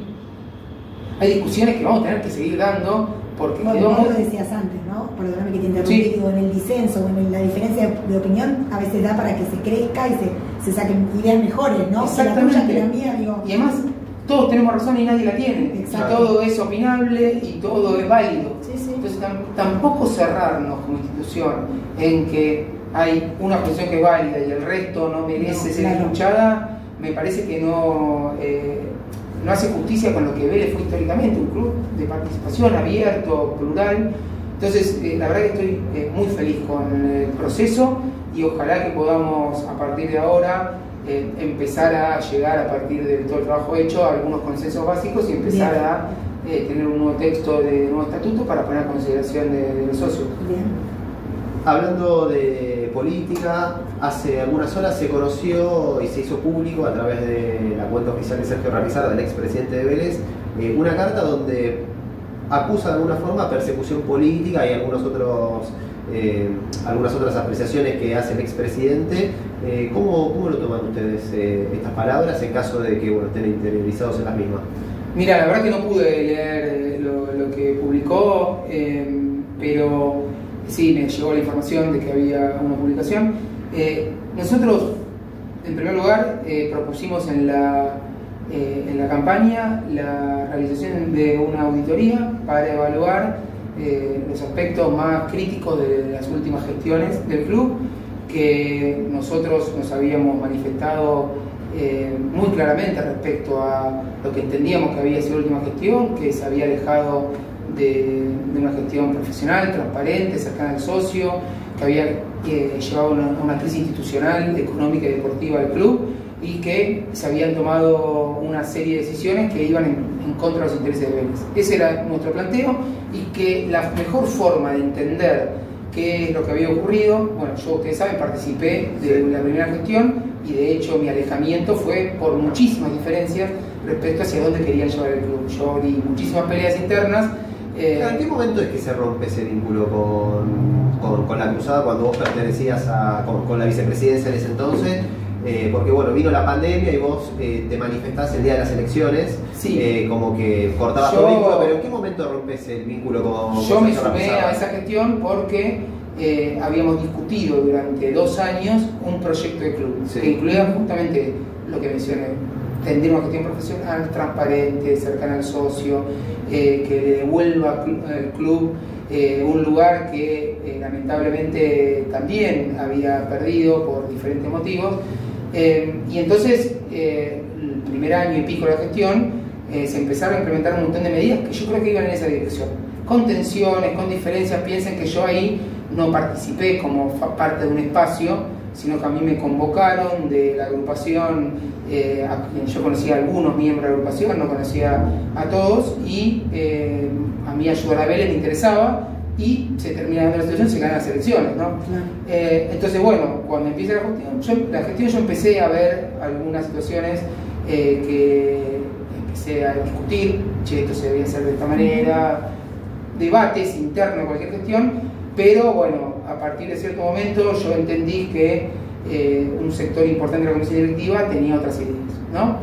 hay discusiones que vamos a tener que seguir dando, porque bueno, quedó vos muy... lo decías antes, ¿no? Perdóname que te interrumpí, Sí. digo, en el disenso o en la diferencia de opinión a veces da para que se crezca y se, se saquen ideas mejores, ¿no? Exactamente. La tuya que la mía, digo. Y además, todos tenemos razón y nadie la tiene. Exacto. Y todo es opinable y todo es válido. Sí, sí. Entonces, tam tampoco cerrarnos como institución en que hay una posición que es válida y el resto no merece No, ser claro. escuchada, me parece que no, eh, no hace justicia con lo que Vélez fue históricamente, un club de participación abierto, plural. Entonces, eh, la verdad que estoy eh, muy feliz con el proceso y ojalá que podamos a partir de ahora eh, empezar a llegar a partir de todo el trabajo hecho a algunos consensos básicos y empezar Bien. a eh, tener un nuevo texto de nuevo estatuto para poner a consideración de, de los socios. Bien. Hablando de política, hace algunas horas se conoció y se hizo público a través de la cuenta oficial de Sergio Ramizarda, del expresidente de Vélez, eh, una carta donde acusa de alguna forma persecución política y algunos otros, eh, algunas otras apreciaciones que hace el expresidente. Eh, ¿cómo, ¿Cómo lo toman ustedes eh, estas palabras en caso de que bueno, estén interiorizados en las mismas? Mira, la verdad que no pude leer lo, lo que publicó, eh, pero sí me llegó la información de que había una publicación. Eh, nosotros, en primer lugar, eh, propusimos en la, eh, en la campaña la realización de una auditoría para evaluar eh, los aspectos más críticos de las últimas gestiones del club, que nosotros nos habíamos manifestado Eh, muy claramente respecto a lo que entendíamos que había sido la última gestión, que se había alejado de, de una gestión profesional, transparente, cercana al socio, que había eh, llevado una, una crisis institucional, económica y deportiva al club, y que se habían tomado una serie de decisiones que iban en, en contra de los intereses de Vélez. Ese era nuestro planteo, y que la mejor forma de entender qué es lo que había ocurrido, bueno, yo, ustedes saben, participé de la primera gestión, y de hecho mi alejamiento fue por muchísimas diferencias respecto hacia dónde querían llevar el club. Yo vi muchísimas peleas internas. Eh, ¿En qué momento es que se rompe ese vínculo con, con, con la Cruzada, cuando vos pertenecías a, con, con la vicepresidencia en ese entonces? Eh, porque bueno, vino la pandemia y vos eh, te manifestás el día de las elecciones, sí. eh, como que cortabas yo, tu vínculo, pero ¿en qué momento rompes el vínculo con Yo con me sumé a esa gestión porque Eh, habíamos discutido durante dos años un proyecto de club, sí, que incluía justamente lo que mencioné: tender una gestión profesional, transparente, cercana al socio, eh, que le devuelva al club eh, un lugar que eh, lamentablemente también había perdido por diferentes motivos. Eh, y entonces, eh, el primer año y pico de la gestión, eh, se empezaron a implementar un montón de medidas que yo creo que iban en esa dirección, con tensiones, con diferencias. Piensen que yo ahí no participé como parte de un espacio, sino que a mí me convocaron de la agrupación, eh, a quien yo conocía a algunos miembros de la agrupación, no conocía a todos, y eh, a mí ayudar a Vélez me interesaba, y se termina dando la situación, se ganan las elecciones, ¿no? Claro. Eh, entonces, bueno, cuando empieza la gestión, yo, la gestión yo empecé a ver algunas situaciones eh, que empecé a discutir, che, esto se debía hacer de esta manera, debates internos de cualquier gestión. Pero bueno, a partir de cierto momento yo entendí que eh, un sector importante de la comisión directiva tenía otras ideas, ¿no?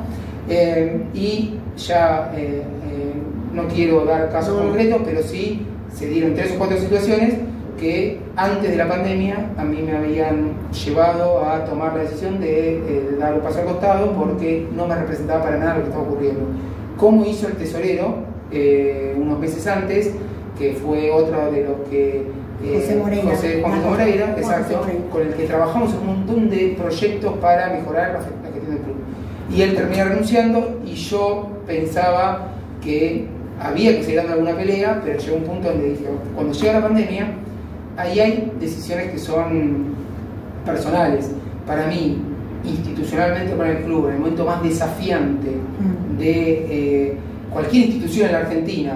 Eh, y ya eh, eh, no quiero dar casos concretos, pero sí se dieron tres o cuatro situaciones que antes de la pandemia a mí me habían llevado a tomar la decisión de eh, dar un paso al costado, porque no me representaba para nada lo que estaba ocurriendo. ¿Cómo hizo el tesorero eh, unos meses antes, que fue otro de los que Eh, José Moreira, José, Juan José Moreira, exacto, con el que trabajamos un montón de proyectos para mejorar la, la gestión del club. Y él termina renunciando, y yo pensaba que había que seguir dando alguna pelea, pero llegó un punto donde dije, cuando llega la pandemia, ahí hay decisiones que son personales. Para mí, institucionalmente para el club, en el momento más desafiante de eh, cualquier institución en la Argentina,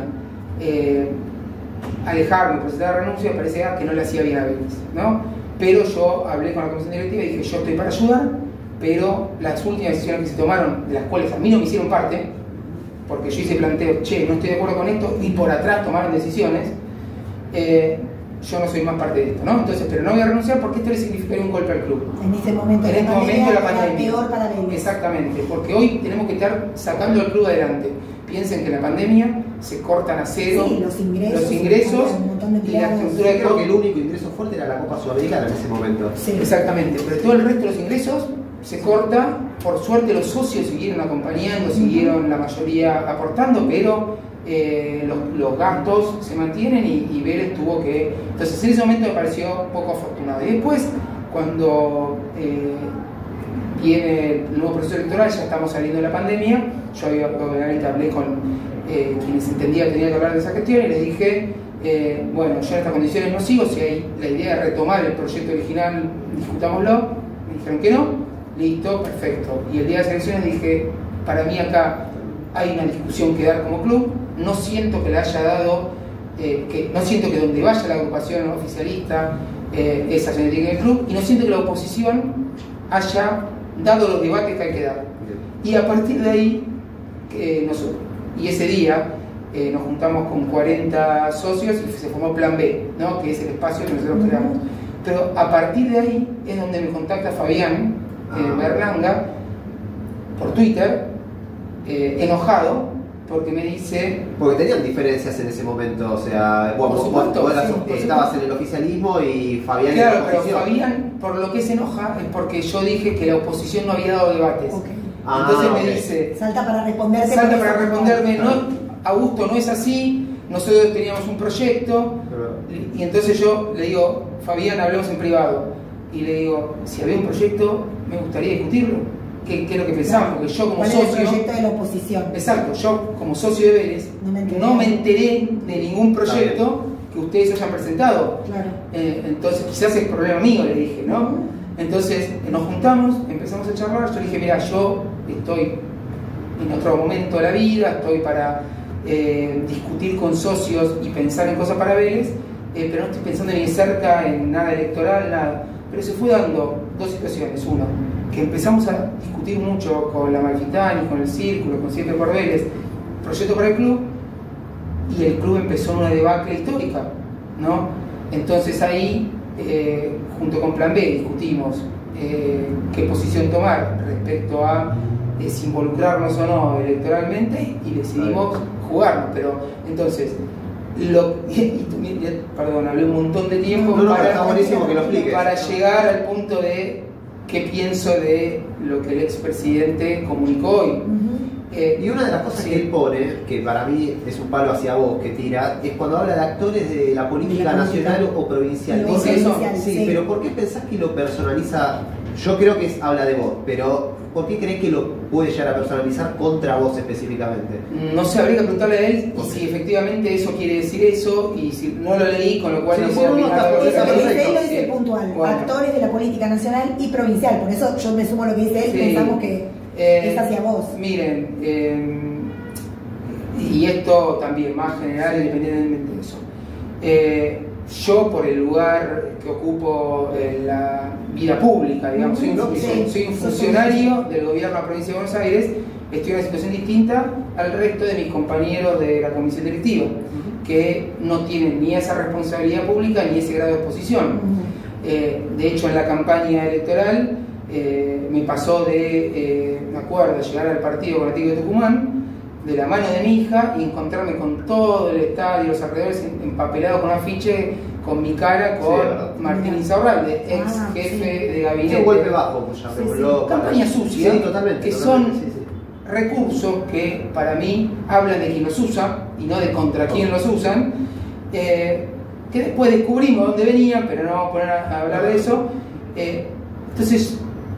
eh, alejarme, presentar la renuncia, me parecía que no le hacía bien a Vélez, ¿no? Pero yo hablé con la comisión directiva y dije, yo estoy para ayudar, pero las últimas decisiones que se tomaron, de las cuales a mí no me hicieron parte, porque yo hice planteo, che, no estoy de acuerdo con esto, y por atrás tomaron decisiones, eh, yo no soy más parte de esto, ¿no? Entonces, pero no voy a renunciar porque esto le significaría un golpe al club. En este momento, en este la momento la pandemia pandemia. Peor para Vélez. Exactamente, porque hoy tenemos que estar sacando al club adelante. Piensen que en la pandemia se cortan a cero sí, los ingresos, los ingresos de y la estructura de creo que el único ingreso fuerte era la Copa Sudamericana en ese momento. Sí. Exactamente, pero todo el resto de los ingresos se corta. Por suerte los socios siguieron acompañando, uh-huh. siguieron la mayoría aportando, pero eh, los, los gastos se mantienen, y, y Vélez tuvo que... Entonces en ese momento me pareció poco afortunado. Y después, cuando eh, viene el nuevo proceso electoral, ya estamos saliendo de la pandemia, yo obviamente hablé con eh, quienes entendía que tenía que hablar de esa gestión, y les dije, eh, bueno, yo en estas condiciones no sigo, si hay la idea de retomar el proyecto original, discutámoslo. Me dijeron que no, listo, perfecto. Y el día de las elecciones dije, para mí acá hay una discusión que dar como club, no siento que le haya dado, eh, que, no siento que donde vaya la agrupación oficialista, eh, esa se tiene el club, y no siento que la oposición haya dado los debates que hay que dar. Y a partir de ahí, eh, nosotros, y ese día, eh, nos juntamos con cuarenta socios y se formó Plan B, ¿no? Que es el espacio que nosotros creamos. Pero a partir de ahí es donde me contacta Fabián eh, Berlanga por Twitter, eh, enojado, porque me dice... Porque tenían diferencias en ese momento, o sea, vos, por supuesto, vos eras, sí, por estabas supuesto. en el oficialismo y Fabián claro, en la oposición. Pero Fabián, por lo que se enoja, es porque yo dije que la oposición no había dado debates. Okay. Ah, Entonces me okay. dice... Salta para responderte. Salta para responderme, Claro. no, Augusto, no es así, nosotros teníamos un proyecto, Claro. y, y entonces yo le digo, Fabián, hablemos en privado, y le digo, si había un proyecto, me gustaría discutirlo, ¿qué, qué es lo que pensamos? Porque yo como ¿Cuál es el socio... proyecto de la oposición? Exacto, yo como socio de Vélez No me enteré. no me enteré de ningún proyecto que ustedes hayan presentado. Claro. Eh, entonces quizás es problema mío, le dije, ¿no? Entonces nos juntamos, empezamos a charlar, yo le dije, mira, yo estoy en otro momento de la vida, estoy para eh, discutir con socios y pensar en cosas para Vélez, eh, pero no estoy pensando ni cerca en nada electoral, nada. Pero se fue dando dos situaciones. Uno, que empezamos a discutir mucho con la Malfitani, con el Círculo, con Siempre por Vélez, proyecto para el club, y el club empezó en una debacle histórica, ¿no? Entonces ahí, eh, junto con Plan B, discutimos eh, qué posición tomar respecto a eh, si involucrarnos o no electoralmente, y decidimos jugarnos. Pero entonces, lo, y, y, perdón, hablé un montón de tiempo no, no, para, está buenísimo que lo expliques. para llegar al punto de qué pienso de lo que el expresidente comunicó hoy. Uh-huh. Eh, Y una de las cosas sí. que él pone, que para mí es un palo hacia vos que tira, es cuando habla de actores de la política La nacional política. o provincial. Lo Dice eso, provincial, sí, sí. pero ¿por qué pensás que lo personaliza? Yo creo que es, habla de vos, pero ¿por qué crees que lo puede llegar a personalizar contra vos específicamente? No sé, habría que preguntarle a él y Ok. si efectivamente eso quiere decir eso, y si no lo leí, con lo cual Sí, no sí, puedo no, no, opinar está de lo que Eso está que dice perfecto. él lo dice Sí. puntual, Bueno. actores de la política nacional y provincial, por eso yo me sumo a lo que dice él, Sí. pensamos que Eh, es hacia vos. Miren, eh, y esto también más general, independientemente de eso. Eh, yo, por el lugar que ocupo en la vida pública, digamos, soy un, Sí, soy- soy un sos funcionario del gobierno de la provincia de Buenos Aires, estoy en una situación distinta al resto de mis compañeros de la comisión directiva, que no tienen ni esa responsabilidad pública ni ese grado de exposición. Uh-huh. Eh, de hecho, en la campaña electoral eh, me pasó de, eh, me acuerdo, llegar al Partido Colectivo de Tucumán de la mano de mi hija y encontrarme con todo el estadio, los alrededores empapelados con afiche, con mi cara, con Sí, verdad. Martín Insaurralde, ex Ah, jefe sí. de Es gabinete. un golpe bajo, pues ya Sí, me sí. voló para- Campaña sucia, Sí, totalmente. que totalmente, son sí, sí. recursos que para mí hablan de quien los usa y no de contra quién los usan, eh, que después descubrimos dónde venían, pero no vamos a poner a, a hablar de eso. Eh, entonces,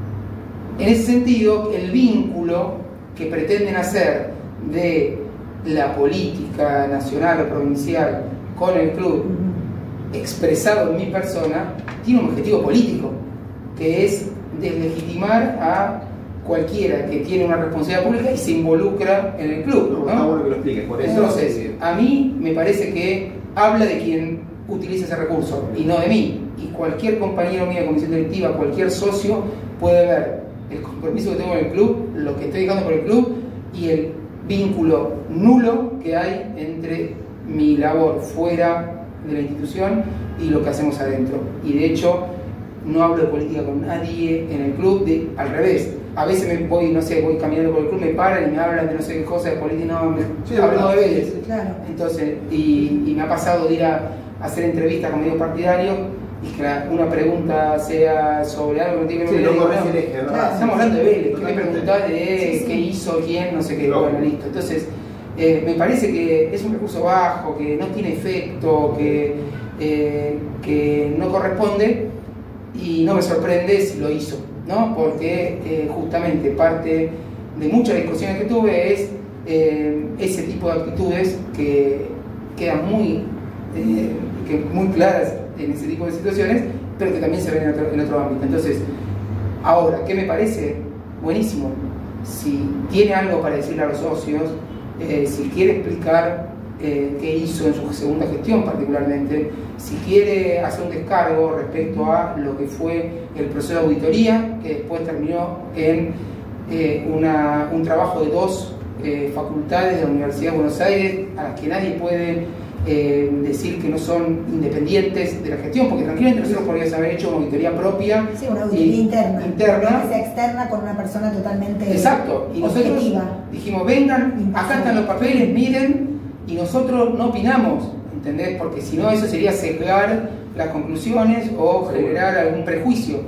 en ese sentido, el vínculo que pretenden hacer de la política nacional o provincial con el club, Uh-huh. expresado en mi persona, tiene un objetivo político, que es deslegitimar a cualquiera que tiene una responsabilidad pública y se involucra en el club, No, ¿no? está bueno que lo expliques, por eso. Entonces, sí. a mí me parece que habla de quien utiliza ese recurso y no de mí. Y cualquier compañero mío de comisión directiva, cualquier socio, puede ver el compromiso que tengo con el club, lo que estoy dejando por el club y el vínculo nulo que hay entre mi labor fuera de la institución y lo que hacemos adentro. Y de hecho, no hablo de política con nadie en el club, de, al revés. A veces me voy, no sé, voy caminando por el club, me paran y me hablan de no sé qué cosa de política, no, me, Sí, hablamos de verdad. Vélez. Claro. Entonces, y, y me ha pasado de ir a, a hacer entrevistas con medios partidarios y que la- una pregunta sea sobre algo que no tiene que Sí, ver no con corres Vélez, el eje, ¿verdad? Claro. estamos hablando de Vélez, que me Totalmente. preguntás de Sí, sí. qué hizo, quién, no sé qué, No. bueno, listo. Entonces, eh, me parece que es un recurso bajo, que no tiene efecto, que, eh, que no corresponde, y no me sorprende si lo hizo, ¿no? Porque eh, justamente parte de muchas discusiones que tuve es eh, ese tipo de actitudes que quedan muy, eh, que muy claras en ese tipo de situaciones, pero que también se ven en otro, en otro ámbito. Entonces, ahora, ¿qué me parece? Buenísimo. Si tiene algo para decirle a los socios, eh, si quiere explicar eh, qué hizo en su segunda gestión particularmente, si quiere hacer un descargo respecto a lo que fue el proceso de auditoría, que después terminó en eh, una, un trabajo de dos eh, facultades de la Universidad de Buenos Aires a las que nadie puede eh, decir que no son independientes de la gestión, porque tranquilamente nosotros podríamos haber hecho una auditoría propia. Sí, una auditoría y, interna. interna. Que sea externa con una persona totalmente Exacto. Y nosotros objetiva. Dijimos, vengan, acá están los papeles, miren, y nosotros no opinamos, ¿entendés? Porque si no, eso sería sesgar las conclusiones o generar algún prejuicio.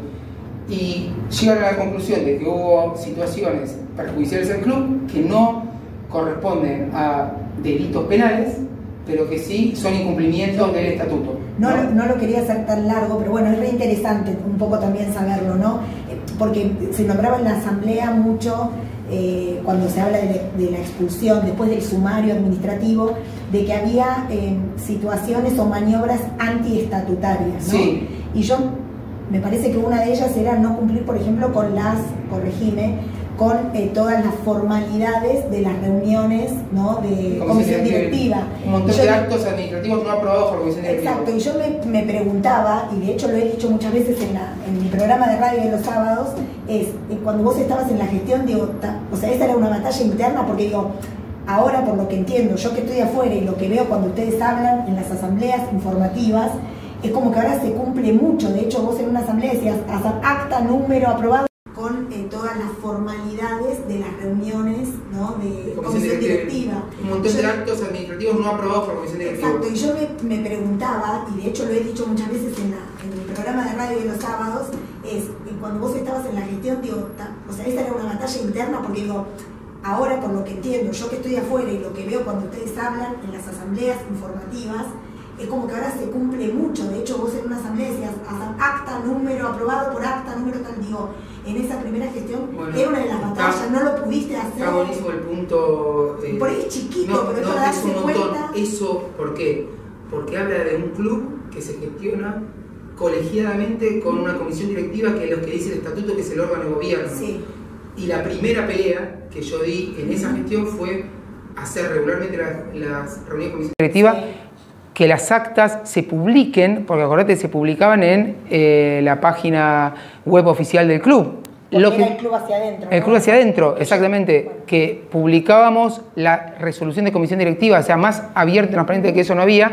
Y llegaron a la conclusión de que hubo situaciones perjudiciales al club que no corresponden a delitos penales, pero que sí son incumplimientos del estatuto. No, ¿no? Lo, no lo quería hacer tan largo, pero bueno, es re interesante un poco también saberlo, ¿no? Porque se nombraba en la asamblea mucho, eh, cuando se habla de, de la expulsión, después del sumario administrativo, de que había eh, situaciones o maniobras antiestatutarias, ¿no? Sí. Y yo, me parece que una de ellas era no cumplir, por ejemplo, con las, corregime, con eh, todas las formalidades de las reuniones, ¿no? De comisión directiva. Un montón yo, de actos administrativos no aprobados por la comisión directiva. Exacto, y yo me, me preguntaba, y de hecho lo he dicho muchas veces en, la, en mi programa de radio de los sábados, es eh, cuando vos estabas en la gestión, digo, ta, o sea, esa era una batalla interna, porque digo, ahora por lo que entiendo, yo que estoy afuera y lo que veo cuando ustedes hablan en las asambleas informativas, es como que ahora se cumple mucho. De hecho, vos en una asamblea decías acta, número, aprobado, con eh, todas las formalidades de las reuniones, ¿no? De comisión, comisión directiva. Un montón yo, de actos administrativos no aprobados por la comisión directiva. Exacto, y yo me, me preguntaba, y de hecho lo he dicho muchas veces en, la, en mi programa de radio de los sábados, es que cuando vos estabas en la gestión, digo, ta, o sea, esta era una batalla interna, porque digo, ahora por lo que entiendo, yo que estoy afuera y lo que veo cuando ustedes hablan en las asambleas informativas, es como que ahora se cumple mucho. De hecho, vos en una asamblea decías acta, número, aprobado por acta, número tal. Digo, en esa primera gestión bueno, era una de las batallas, está, no lo pudiste hacer. Está buenísimo el punto. Eh, por ahí es chiquito, no, pero no, para es darse un montón. cuenta. Eso, ¿por qué? Porque habla de un club que se gestiona colegiadamente con una comisión directiva que es lo que dice el estatuto, que es el órgano de gobierno. Sí. Y la primera pelea que yo di en esa gestión fue hacer regularmente las, las reuniones de comisión directiva. Sí. Que las actas se publiquen, porque acordate, se publicaban en eh, la página web oficial del club. Lo que, era el club hacia adentro. El ¿no? club hacia adentro, exactamente. Bueno. Que publicábamos la resolución de comisión directiva, o sea, más abierta y transparente que eso no había.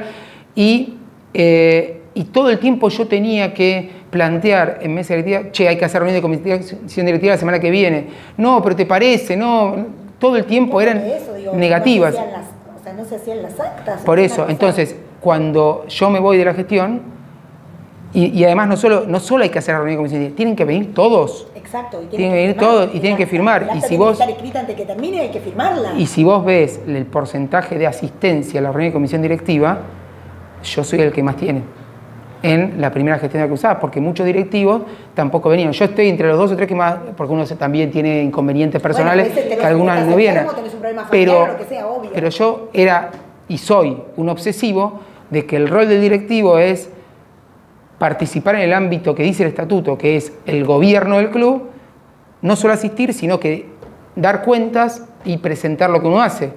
Y, eh, y todo el tiempo yo tenía que plantear en mesa directiva, che, hay que hacer reunión de comisión directiva la semana que viene. No, pero te parece, no. Todo el tiempo eran eso, digo, negativas. No se hacían las, o sea, no se hacían las actas. Por eso, entonces, cuando yo me voy de la gestión, y, y además no solo, no solo hay que hacer la reunión de comisión directiva, tienen que venir todos. Exacto, y tienen, tienen que venir firmar, todos y tienen que firmar. La, y si vos, estar escrita antes que termine, hay que firmarla. Y si vos ves el porcentaje de asistencia a la reunión de comisión directiva, yo soy el que más tiene en la primera gestión de la cruzada, porque muchos directivos tampoco venían. Yo estoy entre los dos o tres que más, porque uno también tiene inconvenientes personales, bueno, que algunos no vienen. Pero, lo que sea, obvio. pero yo era y soy un obsesivo de que el rol del directivo es participar en el ámbito que dice el estatuto, que es el gobierno del club, no solo asistir, sino que dar cuentas y presentar lo que uno hace.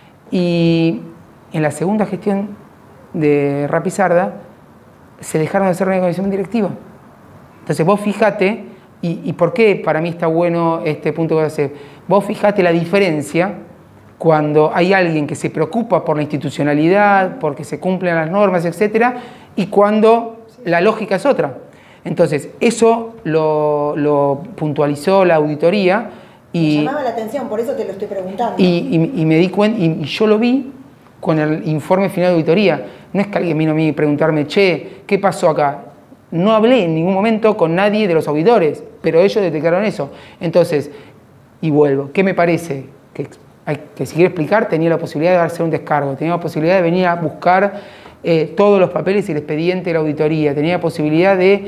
Y en la segunda gestión de Rapizarda se dejaron de hacer una comisión directiva. Entonces vos fijate, y, y por qué para mí está bueno este punto que voy a hacer, vos fijate la diferencia cuando hay alguien que se preocupa por la institucionalidad, porque se cumplen las normas, etcétera, y cuando la lógica es otra. Entonces, eso lo, lo puntualizó la auditoría. Y, me llamaba la atención, por eso te lo estoy preguntando. Y, y, y me di cuenta, y, y yo lo vi con el informe final de auditoría. No es que alguien vino a mí a preguntarme, che, ¿qué pasó acá? No hablé en ningún momento con nadie de los auditores, pero ellos detectaron eso. Entonces, y vuelvo, ¿qué me parece? Que, hay, que si quiero explicar, tenía la posibilidad de darse un descargo, tenía la posibilidad de venir a buscar eh, todos los papeles y el expediente de la auditoría, tenía la posibilidad de,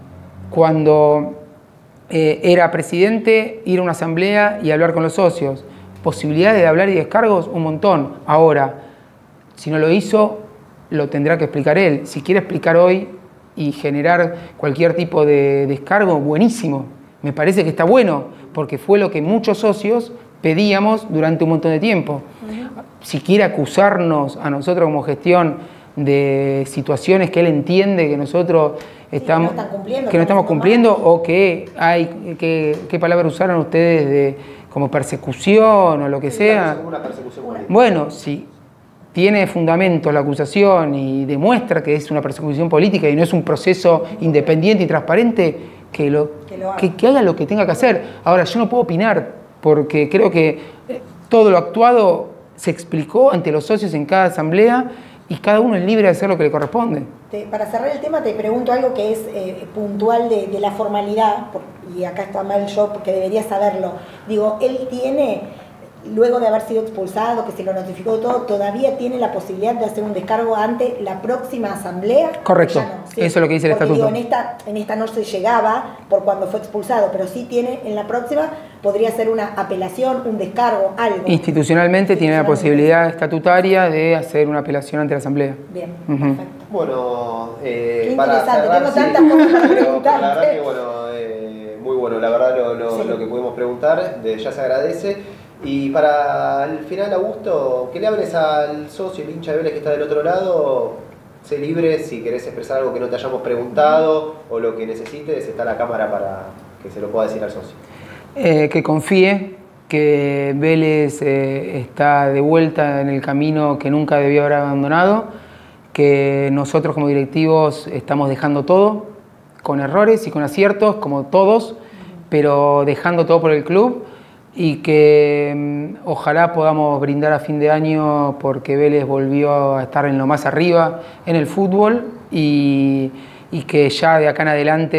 cuando eh, era presidente, ir a una asamblea y hablar con los socios. Posibilidades de hablar y descargos, un montón. Ahora, si no lo hizo, lo tendrá que explicar él. Si quiere explicar hoy y generar cualquier tipo de descargo, buenísimo. Me parece que está bueno, porque fue lo que muchos socios pedíamos durante un montón de tiempo. Uh-huh. Si quiere acusarnos a nosotros como gestión de situaciones que él entiende que nosotros estamos, sí, que no, que no estamos cumpliendo, o que hay, que, ¿qué palabra usaron ustedes de como persecución o lo que sea. Una persecución política. Bueno, si tiene fundamento la acusación y demuestra que es una persecución política y no es un proceso independiente y transparente, que, lo, que, lo haga. que, que haga lo que tenga que hacer. Ahora, yo no puedo opinar porque creo que todo lo actuado se explicó ante los socios en cada asamblea y cada uno es libre de hacer lo que le corresponde. Te, para cerrar el tema, te pregunto algo que es eh, puntual de, de la formalidad, por, y acá está mal yo porque debería saberlo. Digo, él tiene, luego de haber sido expulsado, que se lo notificó todo, ¿todavía tiene la posibilidad de hacer un descargo ante la próxima asamblea? Correcto, No, ¿sí? Eso es lo que dice el porque, estatuto. Digo, en, esta, en esta no se llegaba por cuando fue expulsado, pero sí tiene en la próxima, podría ser una apelación, un descargo, algo. Institucionalmente tiene la posibilidad estatutaria de hacer una apelación ante la asamblea. Bien, uh-huh. Perfecto. Bueno, eh, Qué para interesante, cerrar, tengo sí, tantas cosas para pero, preguntarte. pero la verdad que bueno, eh, muy bueno, la verdad lo, lo, Sí. lo que pudimos preguntar, de, ya se agradece. Y para el final, Augusto, que le hables al socio, el hincha de Vélez que está del otro lado, sé libre si querés expresar algo que no te hayamos preguntado o lo que necesites, está la cámara para que se lo pueda decir al socio. Eh, que confíe que Vélez eh, está de vuelta en el camino que nunca debió haber abandonado, que nosotros como directivos estamos dejando todo, con errores y con aciertos, como todos, pero dejando todo por el club y que mm, ojalá podamos brindar a fin de año porque Vélez volvió a estar en lo más arriba en el fútbol y, y que ya de acá en adelante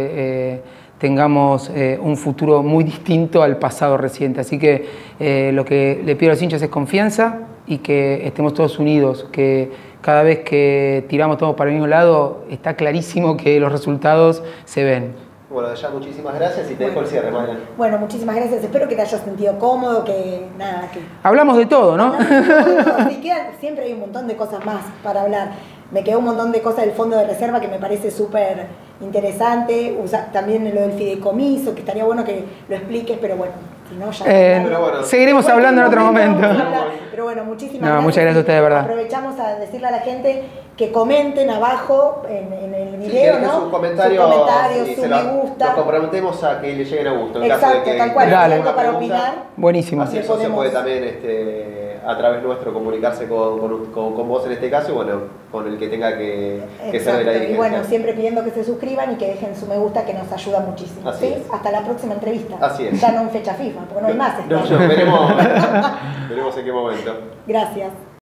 eh, tengamos eh, un futuro muy distinto al pasado reciente. Así que eh, lo que le pido a los hinchas es confianza y que estemos todos unidos, que cada vez que tiramos todos para el mismo lado está clarísimo que los resultados se ven. Bueno, ya muchísimas gracias y te dejo el cierre, Mariana. Bueno, muchísimas gracias. Espero que te hayas sentido cómodo, que nada, que... Hablamos de todo, ¿no? Hablamos de todo. Sí, queda- siempre hay un montón de cosas más para hablar. Me quedó un montón de cosas del fondo de reserva que me parece súper interesante. Usa, también lo del fideicomiso, que estaría bueno que lo expliques, pero bueno, si no ya... Eh, Pero bueno, seguiremos Cualquier hablando en otro momento. vamos a hablar. Pero bueno, muchísimas No, gracias. muchas gracias a ustedes, de verdad. Aprovechamos a decirle a la gente que comenten abajo en, en el Sí, video, que dejen ¿no? sus comentarios, Sus comentarios, y su se me lo- gusta. Nos comprometemos a que le lleguen a gusto. En Exacto, caso de que tal cual. tengan Dale. alguna Algo para pregunta, opinar. Buenísimo. así el Le socio podemos- puede también este, a través nuestro comunicarse con, con, con, con vos en este caso y bueno, con el que tenga que, que ser de la Exacto. Y dirigencia. bueno, siempre pidiendo que se suscriban y que dejen su me gusta, que nos ayuda muchísimo. Así ¿sí? es. Hasta la próxima entrevista. Así es. Ya no en fecha FIFA, porque no hay más. este No, año. no, veremos, veremos en qué momento. Gracias.